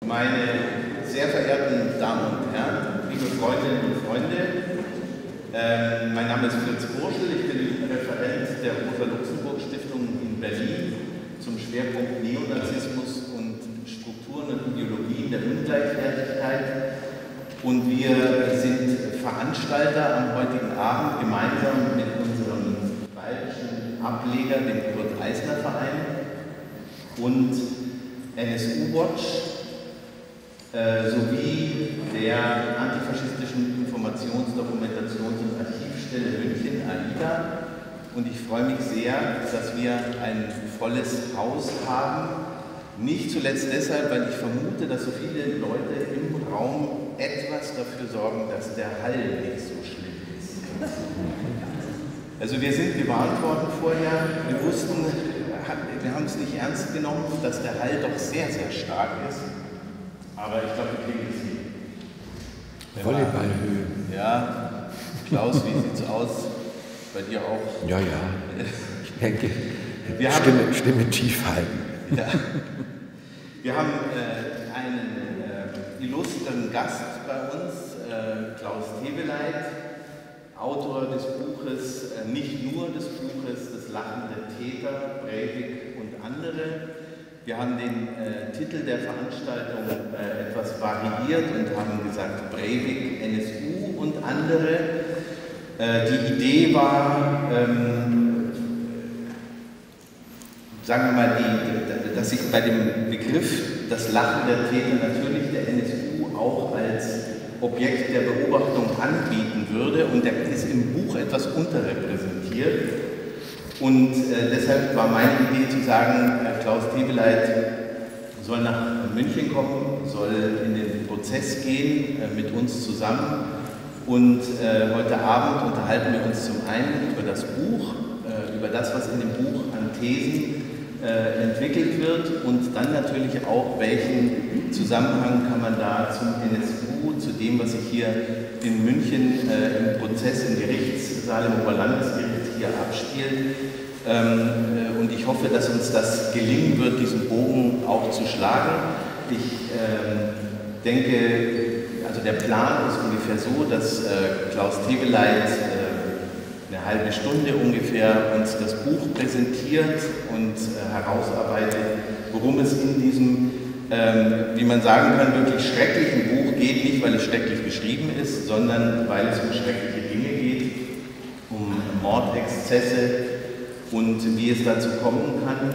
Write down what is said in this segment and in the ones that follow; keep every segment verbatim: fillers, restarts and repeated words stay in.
Meine sehr verehrten Damen und Herren, liebe Freundinnen und Freunde, äh, mein Name ist Fritz Burschel, ich bin Referent der Rosa-Luxemburg-Stiftung in Berlin zum Schwerpunkt Neonazismus und Strukturen und Ideologien der Ungleichwertigkeit. Und wir sind Veranstalter am heutigen Abend gemeinsam mit unserem bayerischen Ableger, dem Kurt-Eisner-Verein und N S U-Watch äh, sowie der antifaschistischen Informations-, Dokumentations- und Archivstelle München, AIDA. Und ich freue mich sehr, dass wir ein volles Haus haben. Nicht zuletzt deshalb, weil ich vermute, dass so viele Leute im Raum etwas dafür sorgen, dass der Hall nicht so schlimm ist. Also wir sind gewarnt worden vorher, wir wussten, wir haben es nicht ernst genommen, dass der Hall doch sehr, sehr stark ist. Aber ich glaube, wir kriegen es hin. Volleyballhöhe. Ja, Klaus, wie sieht es aus? Bei dir auch? Ja, ja. Ich denke, wir haben, Stimme, Stimme tief halten. Ja. Wir haben äh, einen äh, illustren Gast bei uns, äh, Klaus Teweleit, Autor des Buches, äh, nicht nur des Buches, Das Lachen der Täter, Breivik und andere. Wir haben den äh, Titel der Veranstaltung äh, etwas variiert und haben gesagt Breivik, N S U und andere. Äh, die Idee war, ähm, sagen wir mal, die, dass sich bei dem Begriff das Lachen der Täter natürlich der N S U auch als Objekt der Beobachtung anbieten würde, und der ist im Buch etwas unterrepräsentiert. Und äh, deshalb war meine Idee zu sagen, äh, Klaus Teweleit soll nach München kommen, soll in den Prozess gehen äh, mit uns zusammen. Und äh, heute Abend unterhalten wir uns zum einen über das Buch, äh, über das, was in dem Buch an Thesen äh, entwickelt wird, und dann natürlich auch, welchen Zusammenhang kann man da zum N S U, zu dem, was sich hier in München äh, im Prozess im Gerichtssaal im Oberlandesgericht hier abspielt. Ähm, äh, und ich hoffe, dass uns das gelingen wird, diesen Bogen auch zu schlagen. Ich ähm, denke, also der Plan ist ungefähr so, dass äh, Klaus Teweleit äh, eine halbe Stunde ungefähr uns das Buch präsentiert und äh, herausarbeitet, worum es in diesem, ähm, wie man sagen kann, wirklich schrecklichen Buch geht, nicht weil es schrecklich geschrieben ist, sondern weil es um schreckliche Dinge geht, um Mordexzesse und wie es dazu kommen kann,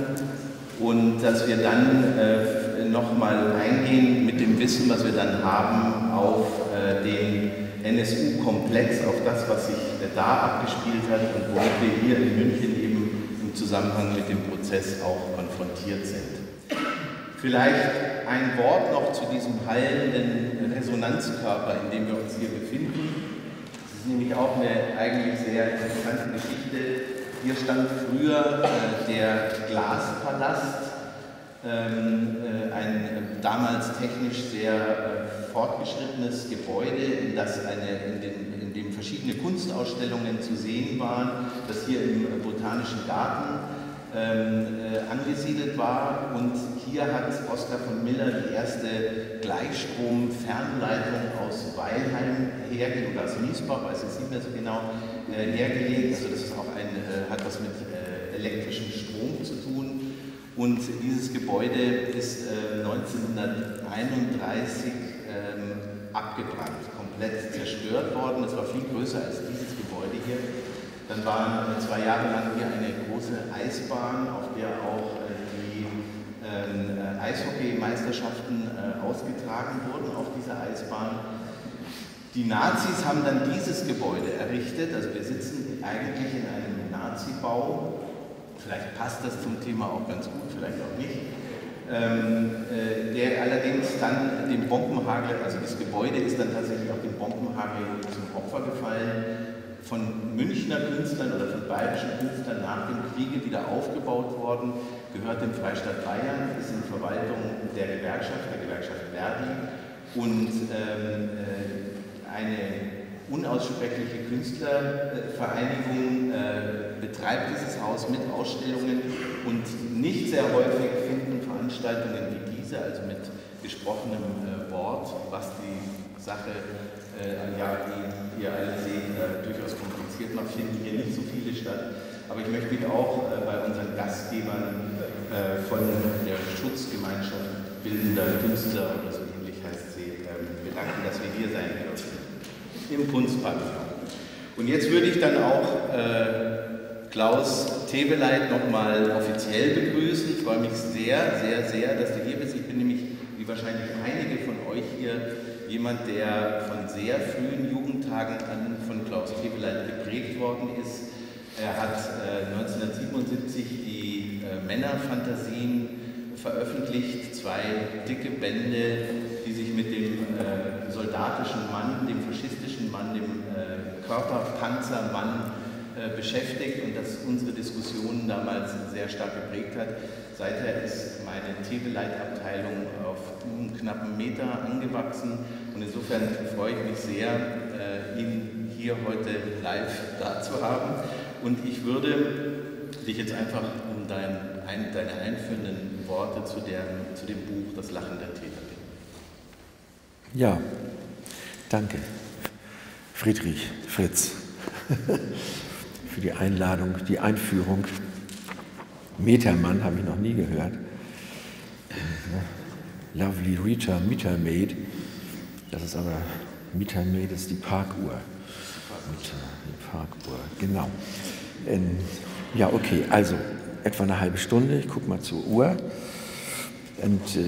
und dass wir dann äh, nochmal eingehen mit dem Wissen, was wir dann haben, auf äh, den N S U-Komplex, auf das, was sich äh, da abgespielt hat und womit wir hier in München eben im Zusammenhang mit dem Prozess auch konfrontiert sind. Vielleicht ein Wort noch zu diesem hallenden Resonanzkörper, in dem wir uns hier befinden. Das ist nämlich auch eine eigentlich sehr interessante Geschichte. Hier stand früher äh, der Glaspalast, ähm, äh, ein äh, damals technisch sehr äh, fortgeschrittenes Gebäude, in, das eine, in, den, in dem verschiedene Kunstausstellungen zu sehen waren, das hier im äh, Botanischen Garten ähm, äh, angesiedelt war. Und hier hat Oskar von Miller die erste Gleichstrom-Fernleitung aus Weilheim hergelegt, oder aus Miesbach, weiß ich nicht mehr so genau, äh, hergelegt. Also das ist auch ein, äh, hat was mit äh, elektrischem Strom zu tun. Und dieses Gebäude ist äh, neunzehnhunderteinunddreißig ähm, abgebrannt, komplett zerstört worden. Es war viel größer als dieses Gebäude hier. Dann waren äh, zwei Jahre lang hier eine große Eisbahn, auf der auch äh, die äh, Eishockeymeisterschaften äh, ausgetragen wurden auf dieser Eisbahn. Die Nazis haben dann dieses Gebäude errichtet, also wir sitzen eigentlich in einem Nazi-Bau. Vielleicht passt das zum Thema auch ganz gut, vielleicht auch nicht. Ähm, äh, der allerdings dann dem Bombenhagel, also das Gebäude ist dann tatsächlich auch dem Bombenhagel zum Opfer gefallen, von Münchner Künstlern oder von bayerischen Künstlern nach dem Kriege wieder aufgebaut worden, gehört dem Freistaat Bayern, ist in Verwaltung der Gewerkschaft, der Gewerkschaft Verdi, und ähm, äh, eine unaussprechliche Künstlervereinigung äh, betreibt dieses Haus mit Ausstellungen, und nicht sehr häufig finden Veranstaltungen wie diese, also mit gesprochenem äh, Wort, was die Sache, äh, ja, wie ihr alle seht, äh, durchaus kompliziert macht, finden hier nicht so viele statt. Aber ich möchte mich auch äh, bei unseren Gastgebern äh, von der Schutzgemeinschaft Bildender Künstler oder so ähnlich heißt sie, äh, bedanken, dass wir hier sein dürfen im Kunstpavillon. Und jetzt würde ich dann auch äh, Klaus Teweleit nochmal offiziell begrüßen. Ich freue mich sehr, sehr, sehr, dass du hier bist. Ich bin nämlich, wie wahrscheinlich einige von euch hier, jemand, der von sehr frühen Jugendtagen an von Klaus Teweleit geprägt worden ist. Er hat äh, neunzehnhundertsiebenundsiebzig die äh, Männerfantasien veröffentlicht, zwei dicke Bände, die sich mit dem äh, soldatischen Mann, dem faschistischen Mann, dem äh, Körperpanzermann äh, beschäftigt und das unsere Diskussionen damals sehr stark geprägt hat. Seither ist meine Teweleit-Abteilung auf einen knappen Meter angewachsen und insofern freue ich mich sehr, äh, ihn hier heute live da zu haben. Und ich würde dich jetzt einfach um dein, ein, deine einführenden Worte zu, der, zu dem Buch Das Lachen der Täter bitten. Ja, danke, Friedrich, Fritz, für die Einladung, die Einführung. Metermann habe ich noch nie gehört. Lovely Rita Metermaid, das ist aber, Metermaid ist die Parkuhr. Die Parkuhr, genau. Ähm, ja, okay, also etwa eine halbe Stunde, ich gucke mal zur Uhr. Und äh,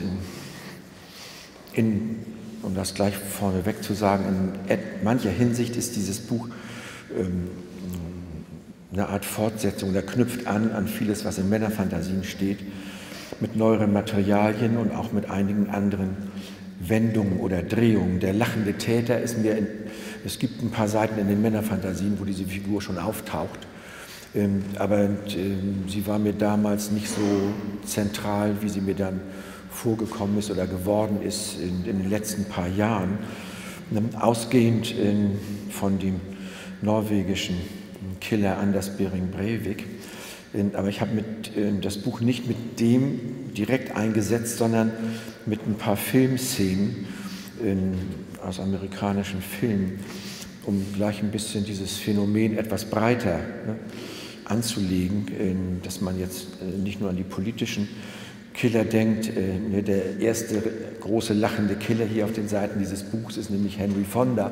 in, um das gleich vorneweg zu sagen, in mancher Hinsicht ist dieses Buch ähm, eine Art Fortsetzung, der knüpft an an vieles, was in Männerfantasien steht, mit neueren Materialien und auch mit einigen anderen Wendungen oder Drehungen. Der lachende Täter ist mir, in, es gibt ein paar Seiten in den Männerfantasien, wo diese Figur schon auftaucht, ähm, aber ähm, sie war mir damals nicht so zentral, wie sie mir dann vorgekommen ist oder geworden ist in, in den letzten paar Jahren. Ausgehend ähm, von dem norwegischen Killer Anders Behring Breivik. Aber ich habe das Buch nicht mit dem direkt eingesetzt, sondern mit ein paar Filmszenen aus amerikanischen Filmen, um gleich ein bisschen dieses Phänomen etwas breiter ne, anzulegen, dass man jetzt nicht nur an die politischen Killer denkt. Der erste große lachende Killer hier auf den Seiten dieses Buchs ist nämlich Henry Fonda,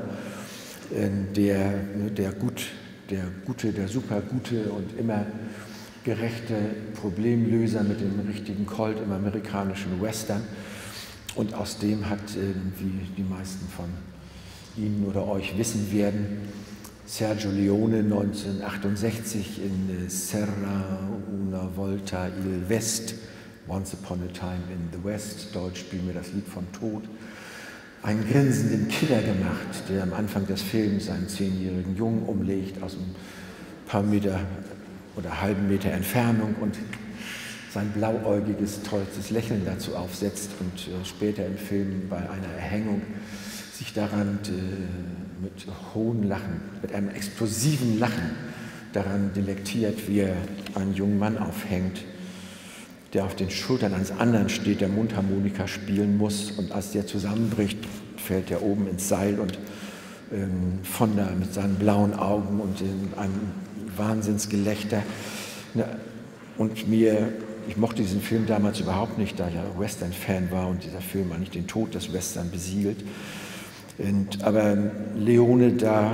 der, der gut der gute, der supergute und immer gerechte Problemlöser mit dem richtigen Colt im amerikanischen Western. Und aus dem hat, wie die meisten von Ihnen oder euch wissen werden, Sergio Leone neunzehnhundertachtundsechzig in Serra una volta il West, Once Upon a Time in the West, Deutsch Spiel mir das Lied vom Tod, einen grinsenden Killer gemacht, der am Anfang des Films einen zehnjährigen Jungen umlegt aus ein paar Meter oder halben Meter Entfernung und sein blauäugiges, tollstes Lächeln dazu aufsetzt und äh, später im Film bei einer Erhängung sich daran äh, mit hohem Lachen, mit einem explosiven Lachen daran delektiert, wie er einen jungen Mann aufhängt, der auf den Schultern eines anderen steht, der Mundharmonika spielen muss, und als der zusammenbricht, fällt er oben ins Seil und ähm, Fonda mit seinen blauen Augen und in einem Wahnsinnsgelächter. Na, und mir, ich mochte diesen Film damals überhaupt nicht, da ich ja Western-Fan war und dieser Film eigentlich den Tod des Western besiegelt. Und, aber Leone, da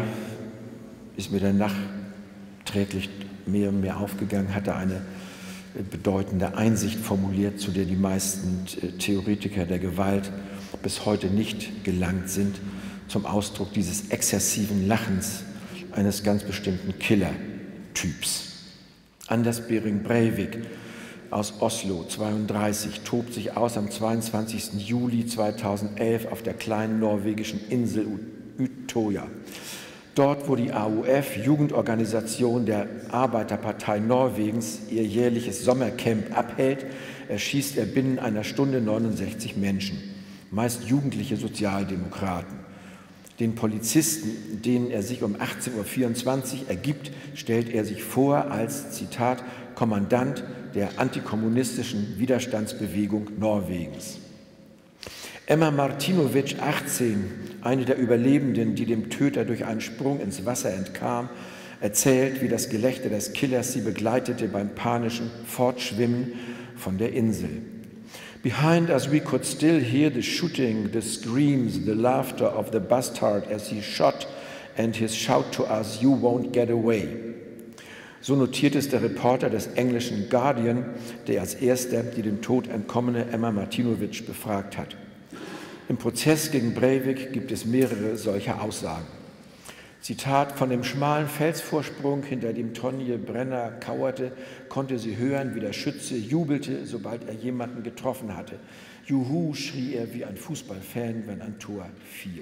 ist mir dann nachträglich mehr und mehr aufgegangen, hatte eine bedeutende Einsicht formuliert, zu der die meisten Theoretiker der Gewalt bis heute nicht gelangt sind, zum Ausdruck dieses exzessiven Lachens eines ganz bestimmten Killer-Typs. Anders Behring Breivik aus Oslo, zweiunddreißig, tobt sich aus am zweiundzwanzigsten Juli zweitausendelf auf der kleinen norwegischen Insel Utøya. Dort, wo die A U F, Jugendorganisation der Arbeiterpartei Norwegens, ihr jährliches Sommercamp abhält, erschießt er binnen einer Stunde neunundsechzig Menschen, meist jugendliche Sozialdemokraten. Den Polizisten, denen er sich um achtzehn Uhr vierundzwanzig ergibt, stellt er sich vor als, Zitat, Kommandant der antikommunistischen Widerstandsbewegung Norwegens. Emma Martinovic, achtzehn, eine der Überlebenden, die dem Töter durch einen Sprung ins Wasser entkam, erzählt, wie das Gelächter des Killers sie begleitete beim panischen Fortschwimmen von der Insel. Behind us we could still hear the shooting, the screams, the laughter of the bastard as he shot and his shout to us, "You won't get away." So notiert es der Reporter des englischen Guardian, der als erster die dem Tod entkommene Emma Martinovic befragt hat. Im Prozess gegen Breivik gibt es mehrere solcher Aussagen. Zitat: Von dem schmalen Felsvorsprung, hinter dem Tonje Brenner kauerte, konnte sie hören, wie der Schütze jubelte, sobald er jemanden getroffen hatte. Juhu, schrie er wie ein Fußballfan, wenn ein Tor fiel.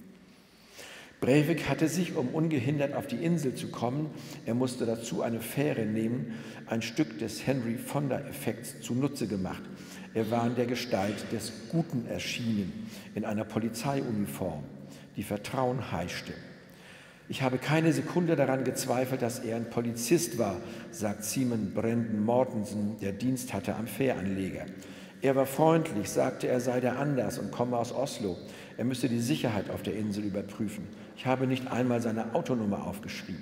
Breivik hatte sich, um ungehindert auf die Insel zu kommen, er musste dazu eine Fähre nehmen, ein Stück des Henry-Fonda-Effekts zunutze gemacht. Er war in der Gestalt des Guten erschienen, in einer Polizeiuniform, die Vertrauen heischte. Ich habe keine Sekunde daran gezweifelt, dass er ein Polizist war, sagt Simon Brendan Mortensen, der Dienst hatte am Fähranleger. Er war freundlich, sagte, er sei der Anders und komme aus Oslo. Er müsse die Sicherheit auf der Insel überprüfen. Ich habe nicht einmal seine Autonummer aufgeschrieben.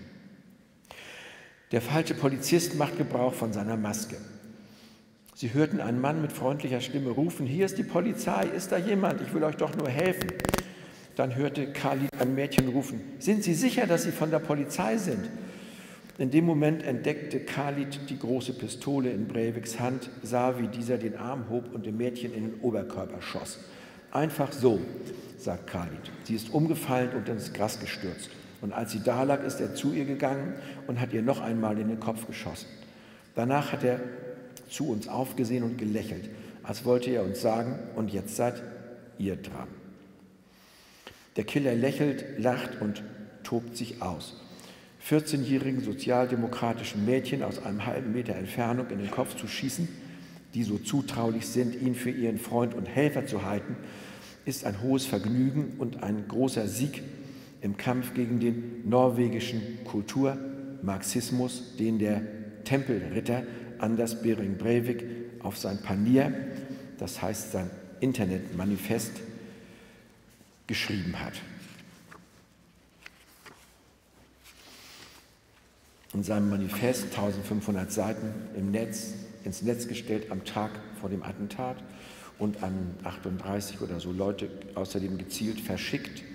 Der falsche Polizist macht Gebrauch von seiner Maske. Sie hörten einen Mann mit freundlicher Stimme rufen, hier ist die Polizei, ist da jemand, ich will euch doch nur helfen. Dann hörte Khalid ein Mädchen rufen, sind Sie sicher, dass Sie von der Polizei sind? In dem Moment entdeckte Khalid die große Pistole in Breiviks Hand, sah, wie dieser den Arm hob und dem Mädchen in den Oberkörper schoss. Einfach so, sagt Khalid. Sie ist umgefallen und ins Gras gestürzt. Und als sie da lag, ist er zu ihr gegangen und hat ihr noch einmal in den Kopf geschossen. Danach hat er zu uns aufgesehen und gelächelt, als wollte er uns sagen, und jetzt seid ihr dran. Der Killer lächelt, lacht und tobt sich aus. vierzehnjährigen sozialdemokratischen Mädchen aus einem halben Meter Entfernung in den Kopf zu schießen, die so zutraulich sind, ihn für ihren Freund und Helfer zu halten, ist ein hohes Vergnügen und ein großer Sieg im Kampf gegen den norwegischen Kulturmarxismus, den der Tempelritter Anders Behring Breivik auf sein Panier, das heißt sein Internetmanifest, geschrieben hat. In seinem Manifest, eintausendfünfhundert Seiten im Netz, ins Netz gestellt am Tag vor dem Attentat und an achtunddreißig oder so Leute außerdem gezielt verschickt.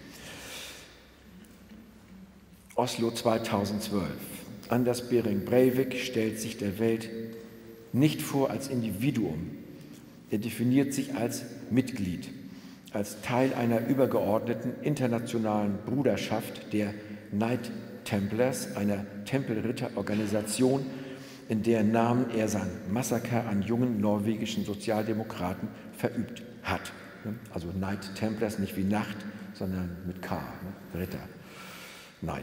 Oslo zweitausendzwölf. Anders Behring Breivik stellt sich der Welt nicht vor als Individuum. Er definiert sich als Mitglied, als Teil einer übergeordneten internationalen Bruderschaft der Knight Templars, einer Tempelritterorganisation, in deren Namen er sein Massaker an jungen norwegischen Sozialdemokraten verübt hat. Also Knight Templars, nicht wie Nacht, sondern mit K, Ritter, Knight.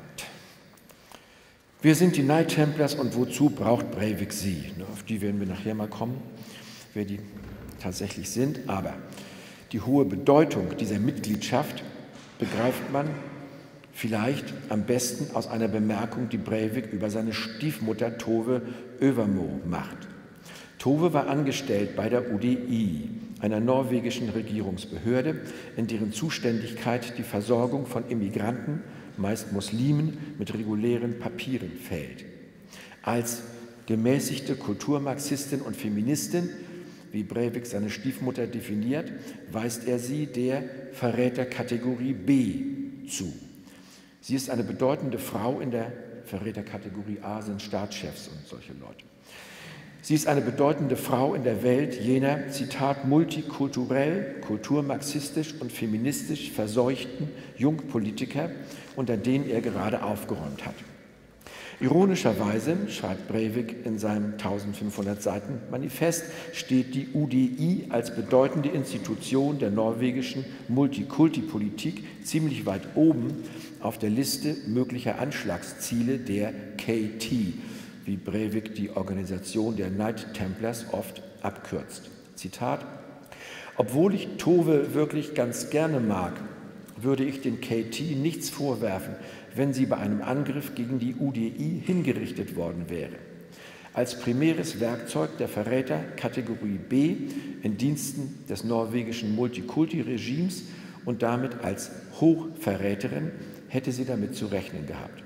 Wir sind die Knight Templars und wozu braucht Breivik sie? Auf die werden wir nachher mal kommen, wer die tatsächlich sind, aber die hohe Bedeutung dieser Mitgliedschaft begreift man vielleicht am besten aus einer Bemerkung, die Breivik über seine Stiefmutter Tove Övermo macht. Tove war angestellt bei der U D I, einer norwegischen Regierungsbehörde, in deren Zuständigkeit die Versorgung von Immigranten, meist Muslimen, mit regulären Papieren fällt. Als gemäßigte Kulturmarxistin und Feministin, wie Breivik seine Stiefmutter definiert, weist er sie der Verräterkategorie B zu. Sie ist eine bedeutende Frau in der Verräterkategorie A, sind Staatschefs und solche Leute. Sie ist eine bedeutende Frau in der Welt jener, Zitat, multikulturell, kulturmarxistisch und feministisch verseuchten Jungpolitiker, unter denen er gerade aufgeräumt hat. Ironischerweise, schreibt Breivik in seinem eintausendfünfhundert Seiten Manifest, steht die U D I als bedeutende Institution der norwegischen Multikulti-Politik ziemlich weit oben auf der Liste möglicher Anschlagsziele der K T, wie Breivik die Organisation der Knight Templars oft abkürzt. Zitat: Obwohl ich Tove wirklich ganz gerne mag, würde ich den K T nichts vorwerfen, wenn sie bei einem Angriff gegen die U D I hingerichtet worden wäre. als primäres Werkzeug der Verräter Kategorie B in Diensten des norwegischen Multikulti-Regimes und damit als Hochverräterin hätte sie damit zu rechnen gehabt.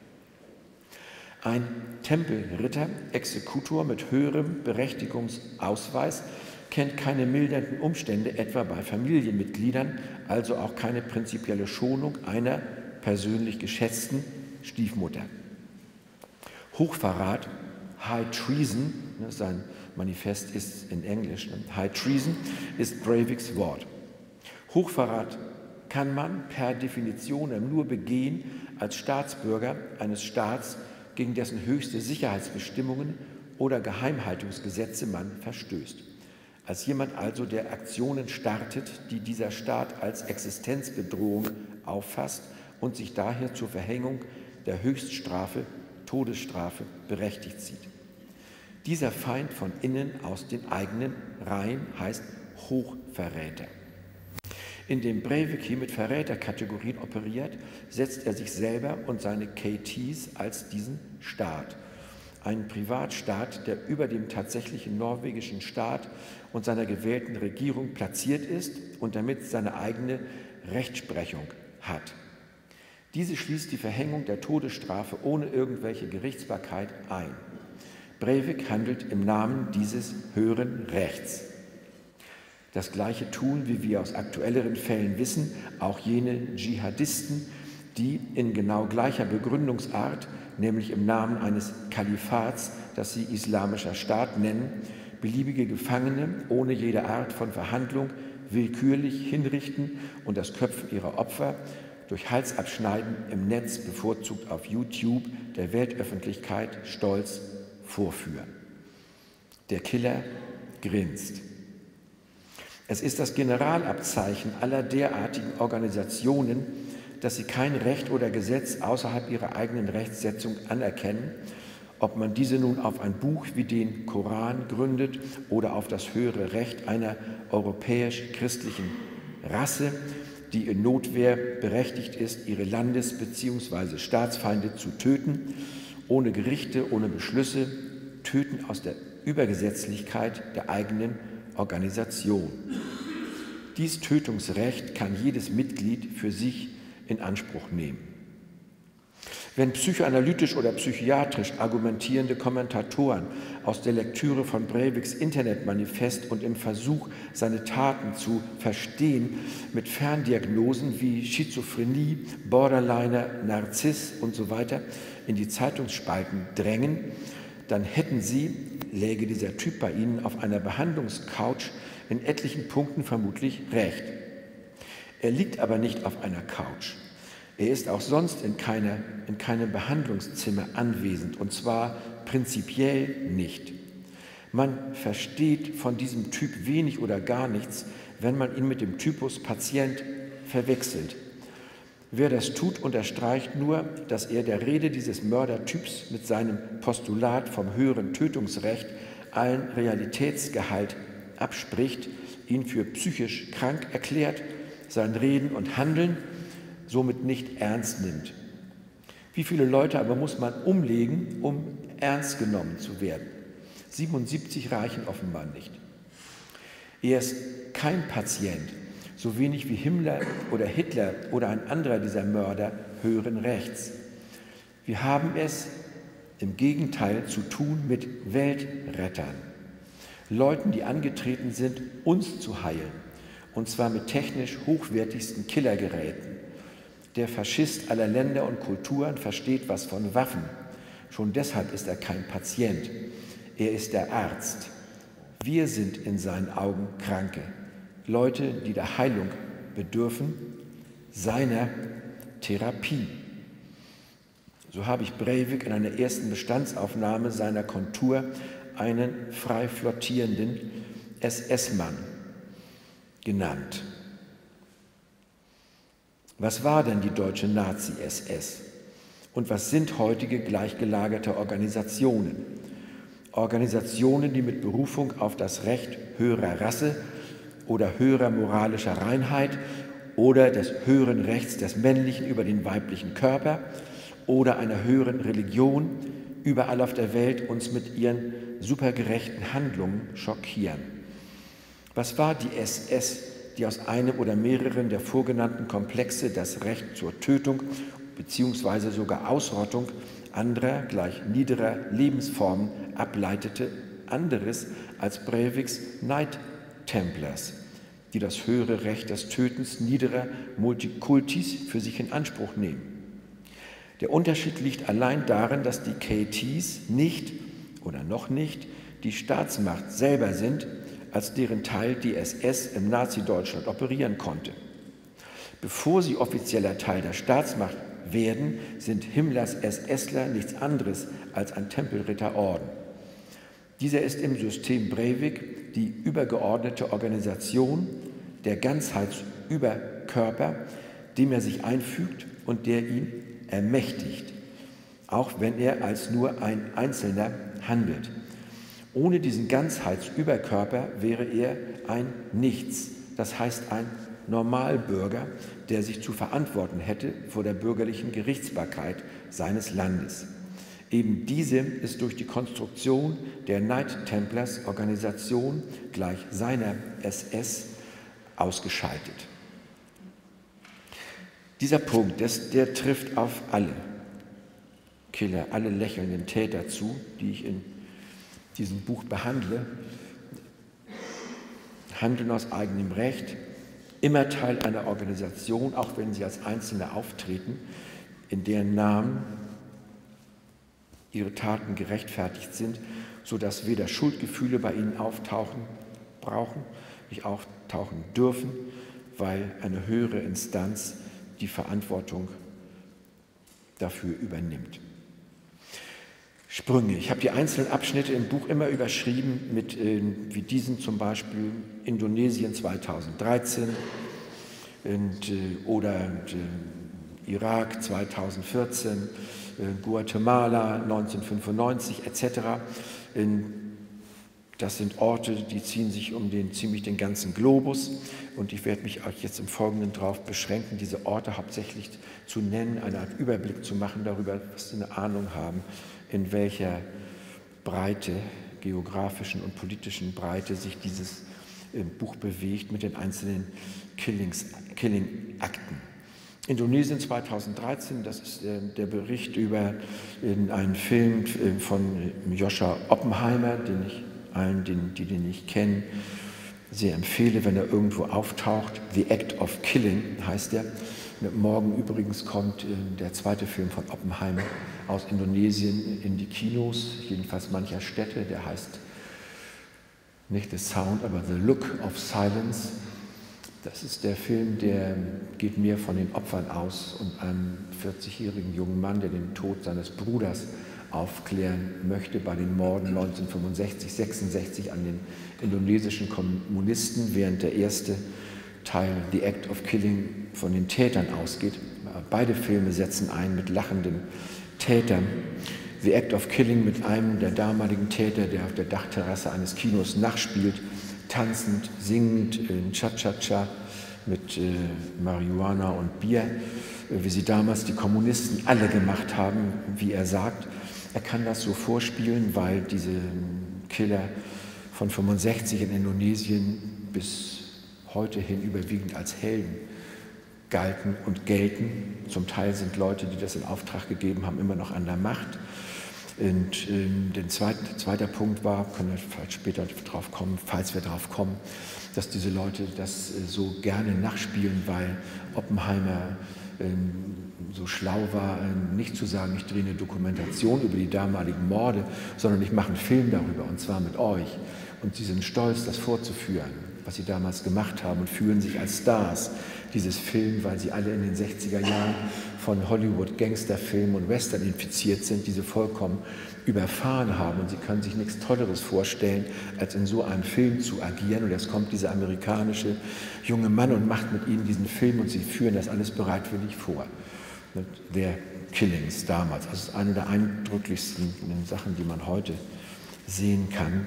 Ein Tempelritter, Exekutor mit höherem Berechtigungsausweis kennt keine mildernden Umstände, etwa bei Familienmitgliedern, also auch keine prinzipielle Schonung einer persönlich geschätzten Stiefmutter. Hochverrat, High Treason, sein Manifest ist in Englisch, High Treason ist Breiviks Wort. Hochverrat kann man per Definition nur begehen als Staatsbürger eines Staats, gegen dessen höchste Sicherheitsbestimmungen oder Geheimhaltungsgesetze man verstößt. Als jemand also, der Aktionen startet, die dieser Staat als Existenzbedrohung auffasst und sich daher zur Verhängung der Höchststrafe, Todesstrafe, berechtigt sieht. Dieser Feind von innen aus den eigenen Reihen heißt Hochverräter. Indem Breivik hier mit Verräterkategorien operiert, setzt er sich selber und seine K Ts als diesen Staat. Einen Privatstaat, der über dem tatsächlichen norwegischen Staat und seiner gewählten Regierung platziert ist und damit seine eigene Rechtsprechung hat. Diese schließt die Verhängung der Todesstrafe ohne irgendwelche Gerichtsbarkeit ein. Breivik handelt im Namen dieses höheren Rechts. Das Gleiche tun, wie wir aus aktuelleren Fällen wissen, auch jene Dschihadisten, die in genau gleicher Begründungsart, nämlich im Namen eines Kalifats, das sie Islamischer Staat nennen, beliebige Gefangene ohne jede Art von Verhandlung willkürlich hinrichten und das Köpfen ihrer Opfer durch Halsabschneiden im Netz, bevorzugt auf YouTube, der Weltöffentlichkeit stolz vorführen. Der Killer grinst. Es ist das Generalabzeichen aller derartigen Organisationen, dass sie kein Recht oder Gesetz außerhalb ihrer eigenen Rechtsetzung anerkennen, ob man diese nun auf ein Buch wie den Koran gründet oder auf das höhere Recht einer europäisch-christlichen Rasse, die in Notwehr berechtigt ist, ihre Landes- bzw. Staatsfeinde zu töten, ohne Gerichte, ohne Beschlüsse, töten aus der Übergesetzlichkeit der eigenen Organisation. Dies Tötungsrecht kann jedes Mitglied für sich in Anspruch nehmen. Wenn psychoanalytisch oder psychiatrisch argumentierende Kommentatoren aus der Lektüre von Breiviks Internetmanifest und im Versuch, seine Taten zu verstehen, mit Ferndiagnosen wie Schizophrenie, Borderliner, Narziss und so weiter in die Zeitungsspalten drängen, dann hätten sie, läge dieser Typ bei Ihnen auf einer Behandlungscouch, in etlichen Punkten vermutlich recht. Er liegt aber nicht auf einer Couch. Er ist auch sonst in, keiner, in keinem Behandlungszimmer anwesend, und zwar prinzipiell nicht. Man versteht von diesem Typ wenig oder gar nichts, wenn man ihn mit dem Typus Patient verwechselt. Wer das tut, unterstreicht nur, dass er der Rede dieses Mördertyps mit seinem Postulat vom höheren Tötungsrecht allen Realitätsgehalt abspricht, ihn für psychisch krank erklärt, sein Reden und Handeln somit nicht ernst nimmt. Wie viele Leute aber muss man umlegen, um ernst genommen zu werden? siebenundsiebzig reichen offenbar nicht. Er ist kein Patient, so wenig wie Himmler oder Hitler oder ein anderer dieser Mörder höheren Rechts. Wir haben es im Gegenteil zu tun mit Weltrettern, Leuten, die angetreten sind, uns zu heilen, und zwar mit technisch hochwertigsten Killergeräten. Der Faschist aller Länder und Kulturen versteht was von Waffen. Schon deshalb ist er kein Patient. Er ist der Arzt. Wir sind in seinen Augen Kranke. Leute, die der Heilung bedürfen, seiner Therapie. So habe ich Breivik in einer ersten Bestandsaufnahme seiner Kontur einen frei flottierenden S S-Mann genannt. Was war denn die deutsche Nazi-S S? Und was sind heutige gleichgelagerte Organisationen? Organisationen, die mit Berufung auf das Recht höherer Rasse oder höherer moralischer Reinheit oder des höheren Rechts des Männlichen über den weiblichen Körper oder einer höheren Religion überall auf der Welt uns mit ihren supergerechten Handlungen schockieren. Was war die S S, die aus einem oder mehreren der vorgenannten Komplexe das Recht zur Tötung bzw. sogar Ausrottung anderer, gleich niederer Lebensformen ableitete, anderes als Breiviks Knight Templars, die das höhere Recht des Tötens niederer Multikultis für sich in Anspruch nehmen. Der Unterschied liegt allein darin, dass die K Ts nicht oder noch nicht die Staatsmacht selber sind, als deren Teil die S S im Nazi-Deutschland operieren konnte. Bevor sie offizieller Teil der Staatsmacht werden, sind Himmlers SSler nichts anderes als ein Tempelritterorden. Dieser ist im System Breivik die übergeordnete Organisation, der Ganzheitsüberkörper, dem er sich einfügt und der ihn ermächtigt, auch wenn er als nur ein Einzelner handelt. Ohne diesen Ganzheitsüberkörper wäre er ein Nichts, das heißt ein Normalbürger, der sich zu verantworten hätte vor der bürgerlichen Gerichtsbarkeit seines Landes. Eben diese ist durch die Konstruktion der Knight Templars Organisation gleich seiner S S ausgeschaltet. Dieser Punkt, das, der trifft auf alle Killer, alle lächelnden Täter zu, die ich in diesem Buch behandle, handeln aus eigenem Recht, immer Teil einer Organisation, auch wenn sie als Einzelne auftreten, in deren Namen ihre Taten gerechtfertigt sind, sodass weder Schuldgefühle bei ihnen auftauchen brauchen, nicht auftauchen dürfen, weil eine höhere Instanz die Verantwortung dafür übernimmt. Sprünge. Ich habe die einzelnen Abschnitte im Buch immer überschrieben mit, äh, wie diesen zum Beispiel Indonesien zweitausenddreizehn und, äh, oder äh, Irak zweitausendvierzehn, äh, Guatemala neunzehnhundertfünfundneunzig et cetera. Das sind Orte, die ziehen sich um den, ziemlich den ganzen Globus und ich werde mich euch jetzt im Folgenden darauf beschränken, diese Orte hauptsächlich zu nennen, eine Art Überblick zu machen darüber, was Sie eine Ahnung haben, in welcher Breite, geografischen und politischen Breite sich dieses Buch bewegt mit den einzelnen Killings, Killing-Akten. Indonesien zweitausenddreizehn, das ist der Bericht über einen Film von Joshua Oppenheimer, den ich allen, die den nicht kennen, sehr empfehle, wenn er irgendwo auftaucht. The Act of Killing heißt er. Morgen übrigens kommt der zweite Film von Oppenheimer aus Indonesien in die Kinos, jedenfalls mancher Städte. Der heißt nicht The Sound, aber The Look of Silence. Das ist der Film, der geht mehr von den Opfern aus und einem vierzigjährigen jungen Mann, der den Tod seines Bruders aufklären möchte bei den Morden neunzehnhundertfünfundsechzig, sechsundsechzig an den indonesischen Kommunisten, während der erste Teil, The Act of Killing, von den Tätern ausgeht. Beide Filme setzen ein mit lachenden Tätern. The Act of Killing mit einem der damaligen Täter, der auf der Dachterrasse eines Kinos nachspielt, tanzend, singend, in Cha-Cha-Cha mit äh, Marihuana und Bier, äh, wie sie damals die Kommunisten alle gemacht haben, wie er sagt. Er kann das so vorspielen, weil diese Killer von fünfundsechzig in Indonesien bis heute hin überwiegend als Helden galten und gelten. Zum Teil sind Leute, die das in Auftrag gegeben haben, immer noch an der Macht. Und äh, der zweite, zweiter Punkt war, können wir vielleicht später drauf kommen, falls wir drauf kommen, dass diese Leute das äh, so gerne nachspielen, weil Oppenheimer äh, so schlau war, äh, nicht zu sagen, ich drehe eine Dokumentation über die damaligen Morde, sondern ich mache einen Film darüber, und zwar mit euch. Und sie sind stolz, das vorzuführen, was sie damals gemacht haben, und fühlen sich als Stars dieses Film, weil sie alle in den sechziger Jahren von Hollywood-Gangsterfilmen und Western infiziert sind, die sie vollkommen überfahren haben. Und sie können sich nichts Tolleres vorstellen, als in so einem Film zu agieren. Und jetzt kommt dieser amerikanische junge Mann und macht mit ihnen diesen Film, und sie führen das alles bereitwillig vor. Der Killings damals. Das ist eine der eindrücklichsten Sachen, die man heute sehen kann.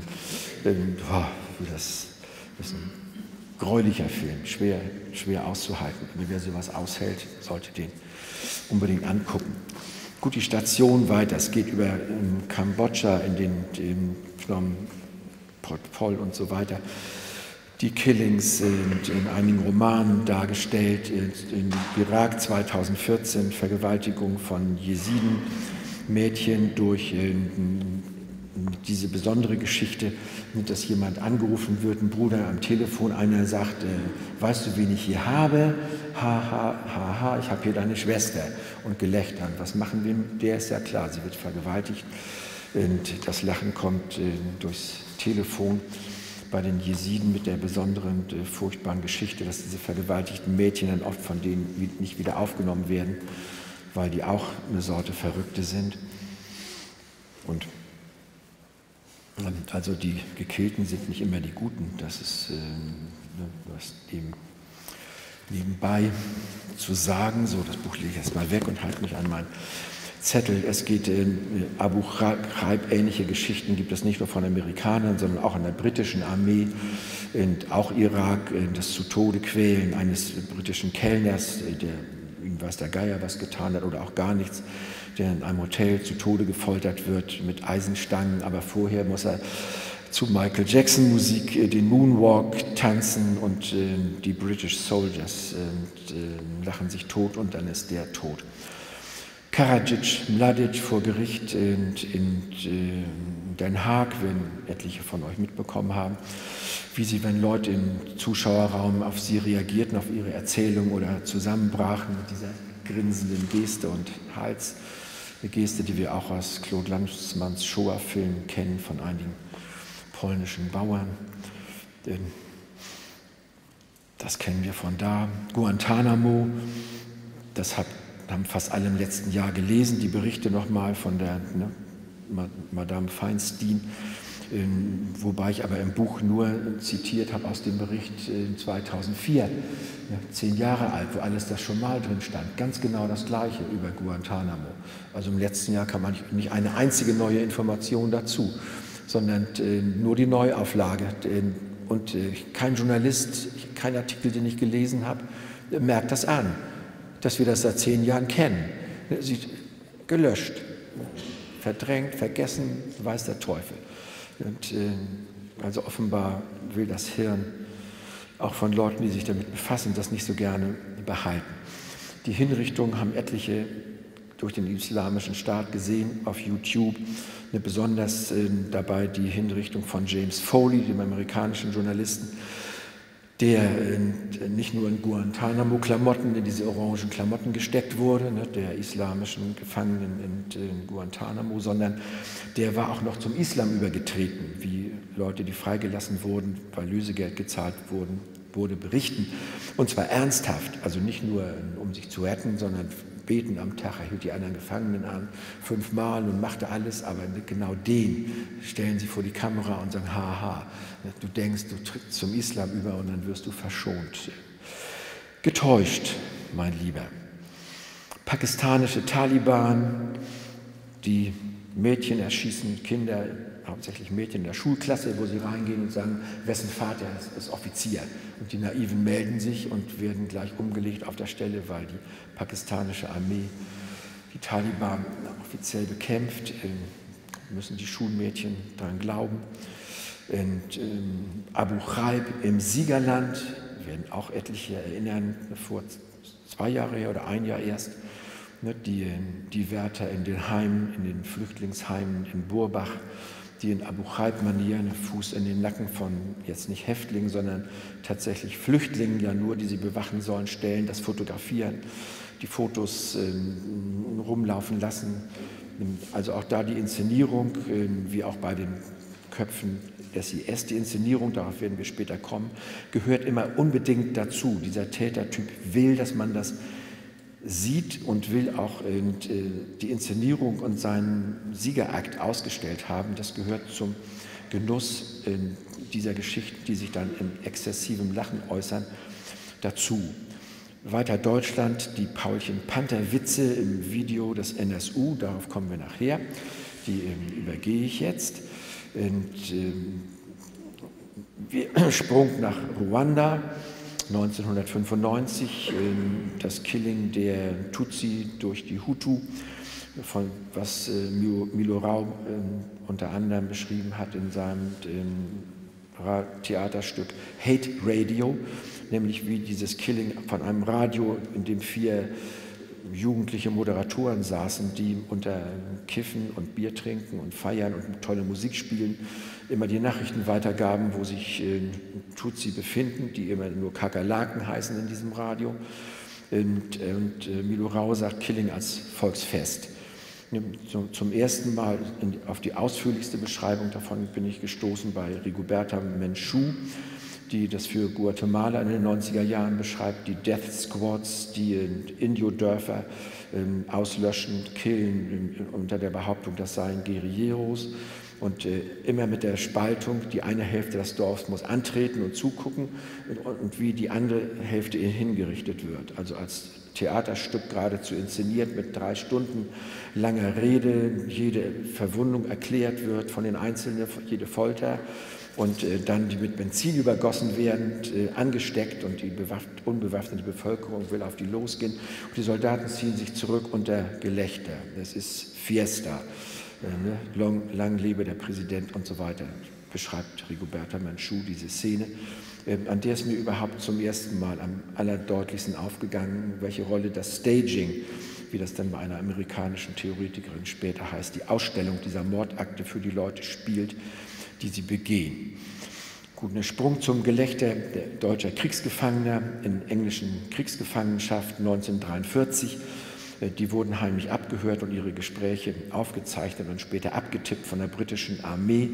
Das ist ein gräulicher Film, schwer, schwer auszuhalten. Aber wer sowas aushält, sollte den unbedingt angucken. Gut, die Station weiter, es geht über in Kambodscha, in den, den Phnom Penh und so weiter. Die Killings sind in einigen Romanen dargestellt, in Irak zweitausendvierzehn, Vergewaltigung von Jesiden-Mädchen durch diese besondere Geschichte, dass jemand angerufen wird, ein Bruder am Telefon, einer sagt, äh, weißt du, wen ich hier habe? Ha, ha, ha, ha, ich habe hier deine Schwester. Und Gelächter. Was machen wir? Der ist ja klar, sie wird vergewaltigt. Und das Lachen kommt äh, durchs Telefon bei den Jesiden mit der besonderen, äh, furchtbaren Geschichte, dass diese vergewaltigten Mädchen dann oft von denen nicht wieder aufgenommen werden, weil die auch eine Sorte Verrückte sind. Und also die Gekillten sind nicht immer die Guten, das ist äh, was dem nebenbei zu sagen. So, das Buch lege ich erstmal weg und halte mich an meinen Zettel. Es geht in Abu Ghraib, ähnliche Geschichten gibt es nicht nur von Amerikanern, sondern auch in der britischen Armee und auch Irak, das zu Tode quälen eines britischen Kellners, der irgendwas der Geier was getan hat oder auch gar nichts, der in einem Hotel zu Tode gefoltert wird mit Eisenstangen, aber vorher muss er zu Michael Jackson Musik den Moonwalk tanzen und äh, die British Soldiers äh, lachen sich tot und dann ist der tot. Karadzic, Mladic vor Gericht in, in, in Den Haag, wenn etliche von euch mitbekommen haben, wie sie, wenn Leute im Zuschauerraum auf sie reagierten, auf ihre Erzählung oder zusammenbrachen mit dieser grinsenden Geste und Hals. Eine Geste, die wir auch aus Claude Lanzmanns Shoah-Film kennen von einigen polnischen Bauern. Das kennen wir von da. Guantanamo, das hat, haben fast alle im letzten Jahr gelesen, die Berichte nochmal von der ne, Madame Feinstein, wobei ich aber im Buch nur zitiert habe aus dem Bericht zweitausendvier, ja, zehn Jahre alt, wo alles das schon mal drin stand. Ganz genau das Gleiche über Guantanamo. Also im letzten Jahr kam man nicht eine einzige neue Information dazu, sondern äh, nur die Neuauflage. Und äh, kein Journalist, kein Artikel, den ich gelesen habe, merkt das an, dass wir das seit zehn Jahren kennen. Sie gelöscht, verdrängt, vergessen, weiß der Teufel. Und, äh, also offenbar will das Hirn auch von Leuten, die sich damit befassen, das nicht so gerne behalten. Die Hinrichtungen haben etliche durch den Islamischen Staat gesehen auf YouTube. Eine besonders äh, dabei die Hinrichtung von James Foley, dem amerikanischen Journalisten, der äh, nicht nur in Guantanamo-Klamotten, in diese orangen Klamotten gesteckt wurde, ne, der islamischen Gefangenen in, in Guantanamo, sondern der war auch noch zum Islam übergetreten, wie Leute, die freigelassen wurden, weil Lösegeld gezahlt wurden, wurde berichten. Und zwar ernsthaft, also nicht nur um sich zu retten, sondern beten am Tag, er hielt die anderen Gefangenen an, fünfmal und machte alles, aber genau den stellen sie vor die Kamera und sagen, haha, du denkst, du trittst zum Islam über und dann wirst du verschont. Getäuscht, mein Lieber. Pakistanische Taliban, die Mädchen erschießen, Kinder, hauptsächlich Mädchen in der Schulklasse, wo sie reingehen und sagen, wessen Vater ist, ist Offizier. Und die Naiven melden sich und werden gleich umgelegt auf der Stelle, weil die pakistanische Armee die Taliban offiziell bekämpft, müssen die Schulmädchen daran glauben. Und ähm, Abu Ghraib im Siegerland, werden auch etliche erinnern, vor zwei Jahren her oder ein Jahr erst, ne, die, die Wärter in den Heimen, in den Flüchtlingsheimen in Burbach, die in Abu Ghraib-Manier einen Fuß in den Nacken von jetzt nicht Häftlingen, sondern tatsächlich Flüchtlingen, ja nur, die sie bewachen sollen, stellen, das fotografieren, die Fotos äh, rumlaufen lassen. Also auch da die Inszenierung, äh, wie auch bei den Köpfen S I S, die Inszenierung, darauf werden wir später kommen, gehört immer unbedingt dazu. Dieser Tätertyp will, dass man das sieht und will auch äh, die Inszenierung und seinen Siegerakt ausgestellt haben. Das gehört zum Genuss äh, dieser Geschichten, die sich dann in exzessivem Lachen äußern, dazu. Weiter Deutschland, die Paulchen-Panther-Witze im Video des N S U, darauf kommen wir nachher, die äh, übergehe ich jetzt. Und, äh, wir, Sprung nach Ruanda, neunzehnhundertfünfundneunzig, das Killing der Tutsi durch die Hutu, von was äh, Milo, Milo Rau äh, unter anderem beschrieben hat in seinem äh, Theaterstück Hate Radio, nämlich wie dieses Killing von einem Radio, in dem vier jugendliche Moderatoren saßen, die unter Kiffen und Bier trinken und feiern und tolle Musik spielen, immer die Nachrichten weitergaben, wo sich äh, Tutsi befinden, die immer nur Kakerlaken heißen in diesem Radio. Und, und äh, Milo Rau sagt Killing als Volksfest. Zum, zum ersten Mal in, auf die ausführlichste Beschreibung davon bin ich gestoßen bei Rigoberta Menchú, die das für Guatemala in den neunziger Jahren beschreibt, die Death Squads, die Indio-Dörfer äh, auslöschen, killen, äh, unter der Behauptung, das seien Guerilleros. Und äh, immer mit der Spaltung, die eine Hälfte des Dorfs muss antreten und zugucken und, und wie die andere Hälfte hingerichtet wird. Also als Theaterstück geradezu inszeniert mit drei Stunden langer Rede, jede Verwundung erklärt wird von den Einzelnen, jede Folter. Und äh, dann die mit Benzin übergossen werden, äh, angesteckt und die unbewaffnete Bevölkerung will auf die losgehen. Und die Soldaten ziehen sich zurück unter Gelächter. Das ist Fiesta, äh, ne? Long, lang lebe der Präsident und so weiter, beschreibt Rigoberta Menchú diese Szene, äh, an der es mir überhaupt zum ersten Mal am allerdeutlichsten aufgegangen, welche Rolle das Staging, wie das dann bei einer amerikanischen Theoretikerin später heißt, die Ausstellung dieser Mordakte für die Leute spielt, die sie begehen. Gut, ein Sprung zum Gelächter der deutscher Kriegsgefangener in englischen Kriegsgefangenschaft neunzehnhundertdreiundvierzig. Die wurden heimlich abgehört und ihre Gespräche aufgezeichnet und später abgetippt von der britischen Armee,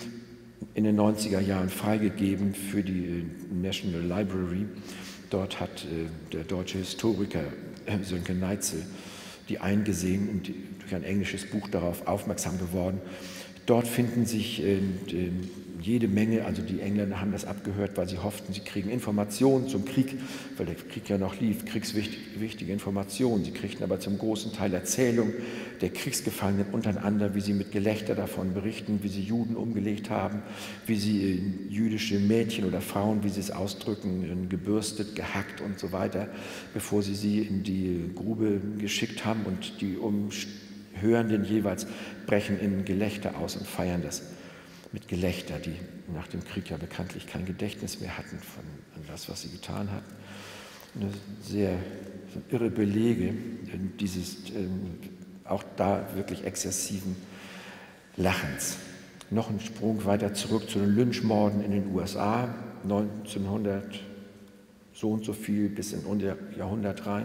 in den neunziger Jahren freigegeben für die National Library. Dort hat der deutsche Historiker Sönke Neitzel die eingesehen und durch ein englisches Buch darauf aufmerksam geworden. Dort finden sich äh, jede Menge, also die Engländer haben das abgehört, weil sie hofften, sie kriegen Informationen zum Krieg, weil der Krieg ja noch lief, kriegswichtige Informationen. Sie kriegten aber zum großen Teil Erzählungen der Kriegsgefangenen untereinander, wie sie mit Gelächter davon berichten, wie sie Juden umgelegt haben, wie sie äh, jüdische Mädchen oder Frauen, wie sie es ausdrücken, äh, gebürstet, gehackt und so weiter, bevor sie sie in die Grube geschickt haben und die Umstände Hörenden jeweils brechen in Gelächter aus und feiern das mit Gelächter, die nach dem Krieg ja bekanntlich kein Gedächtnis mehr hatten von an das, was sie getan hatten. Eine sehr irre Belege dieses auch da wirklich exzessiven Lachens. Noch ein Sprung weiter zurück zu den Lynchmorden in den U S A, neunzehnhundert so und so viel bis in unser Jahrhundert rein,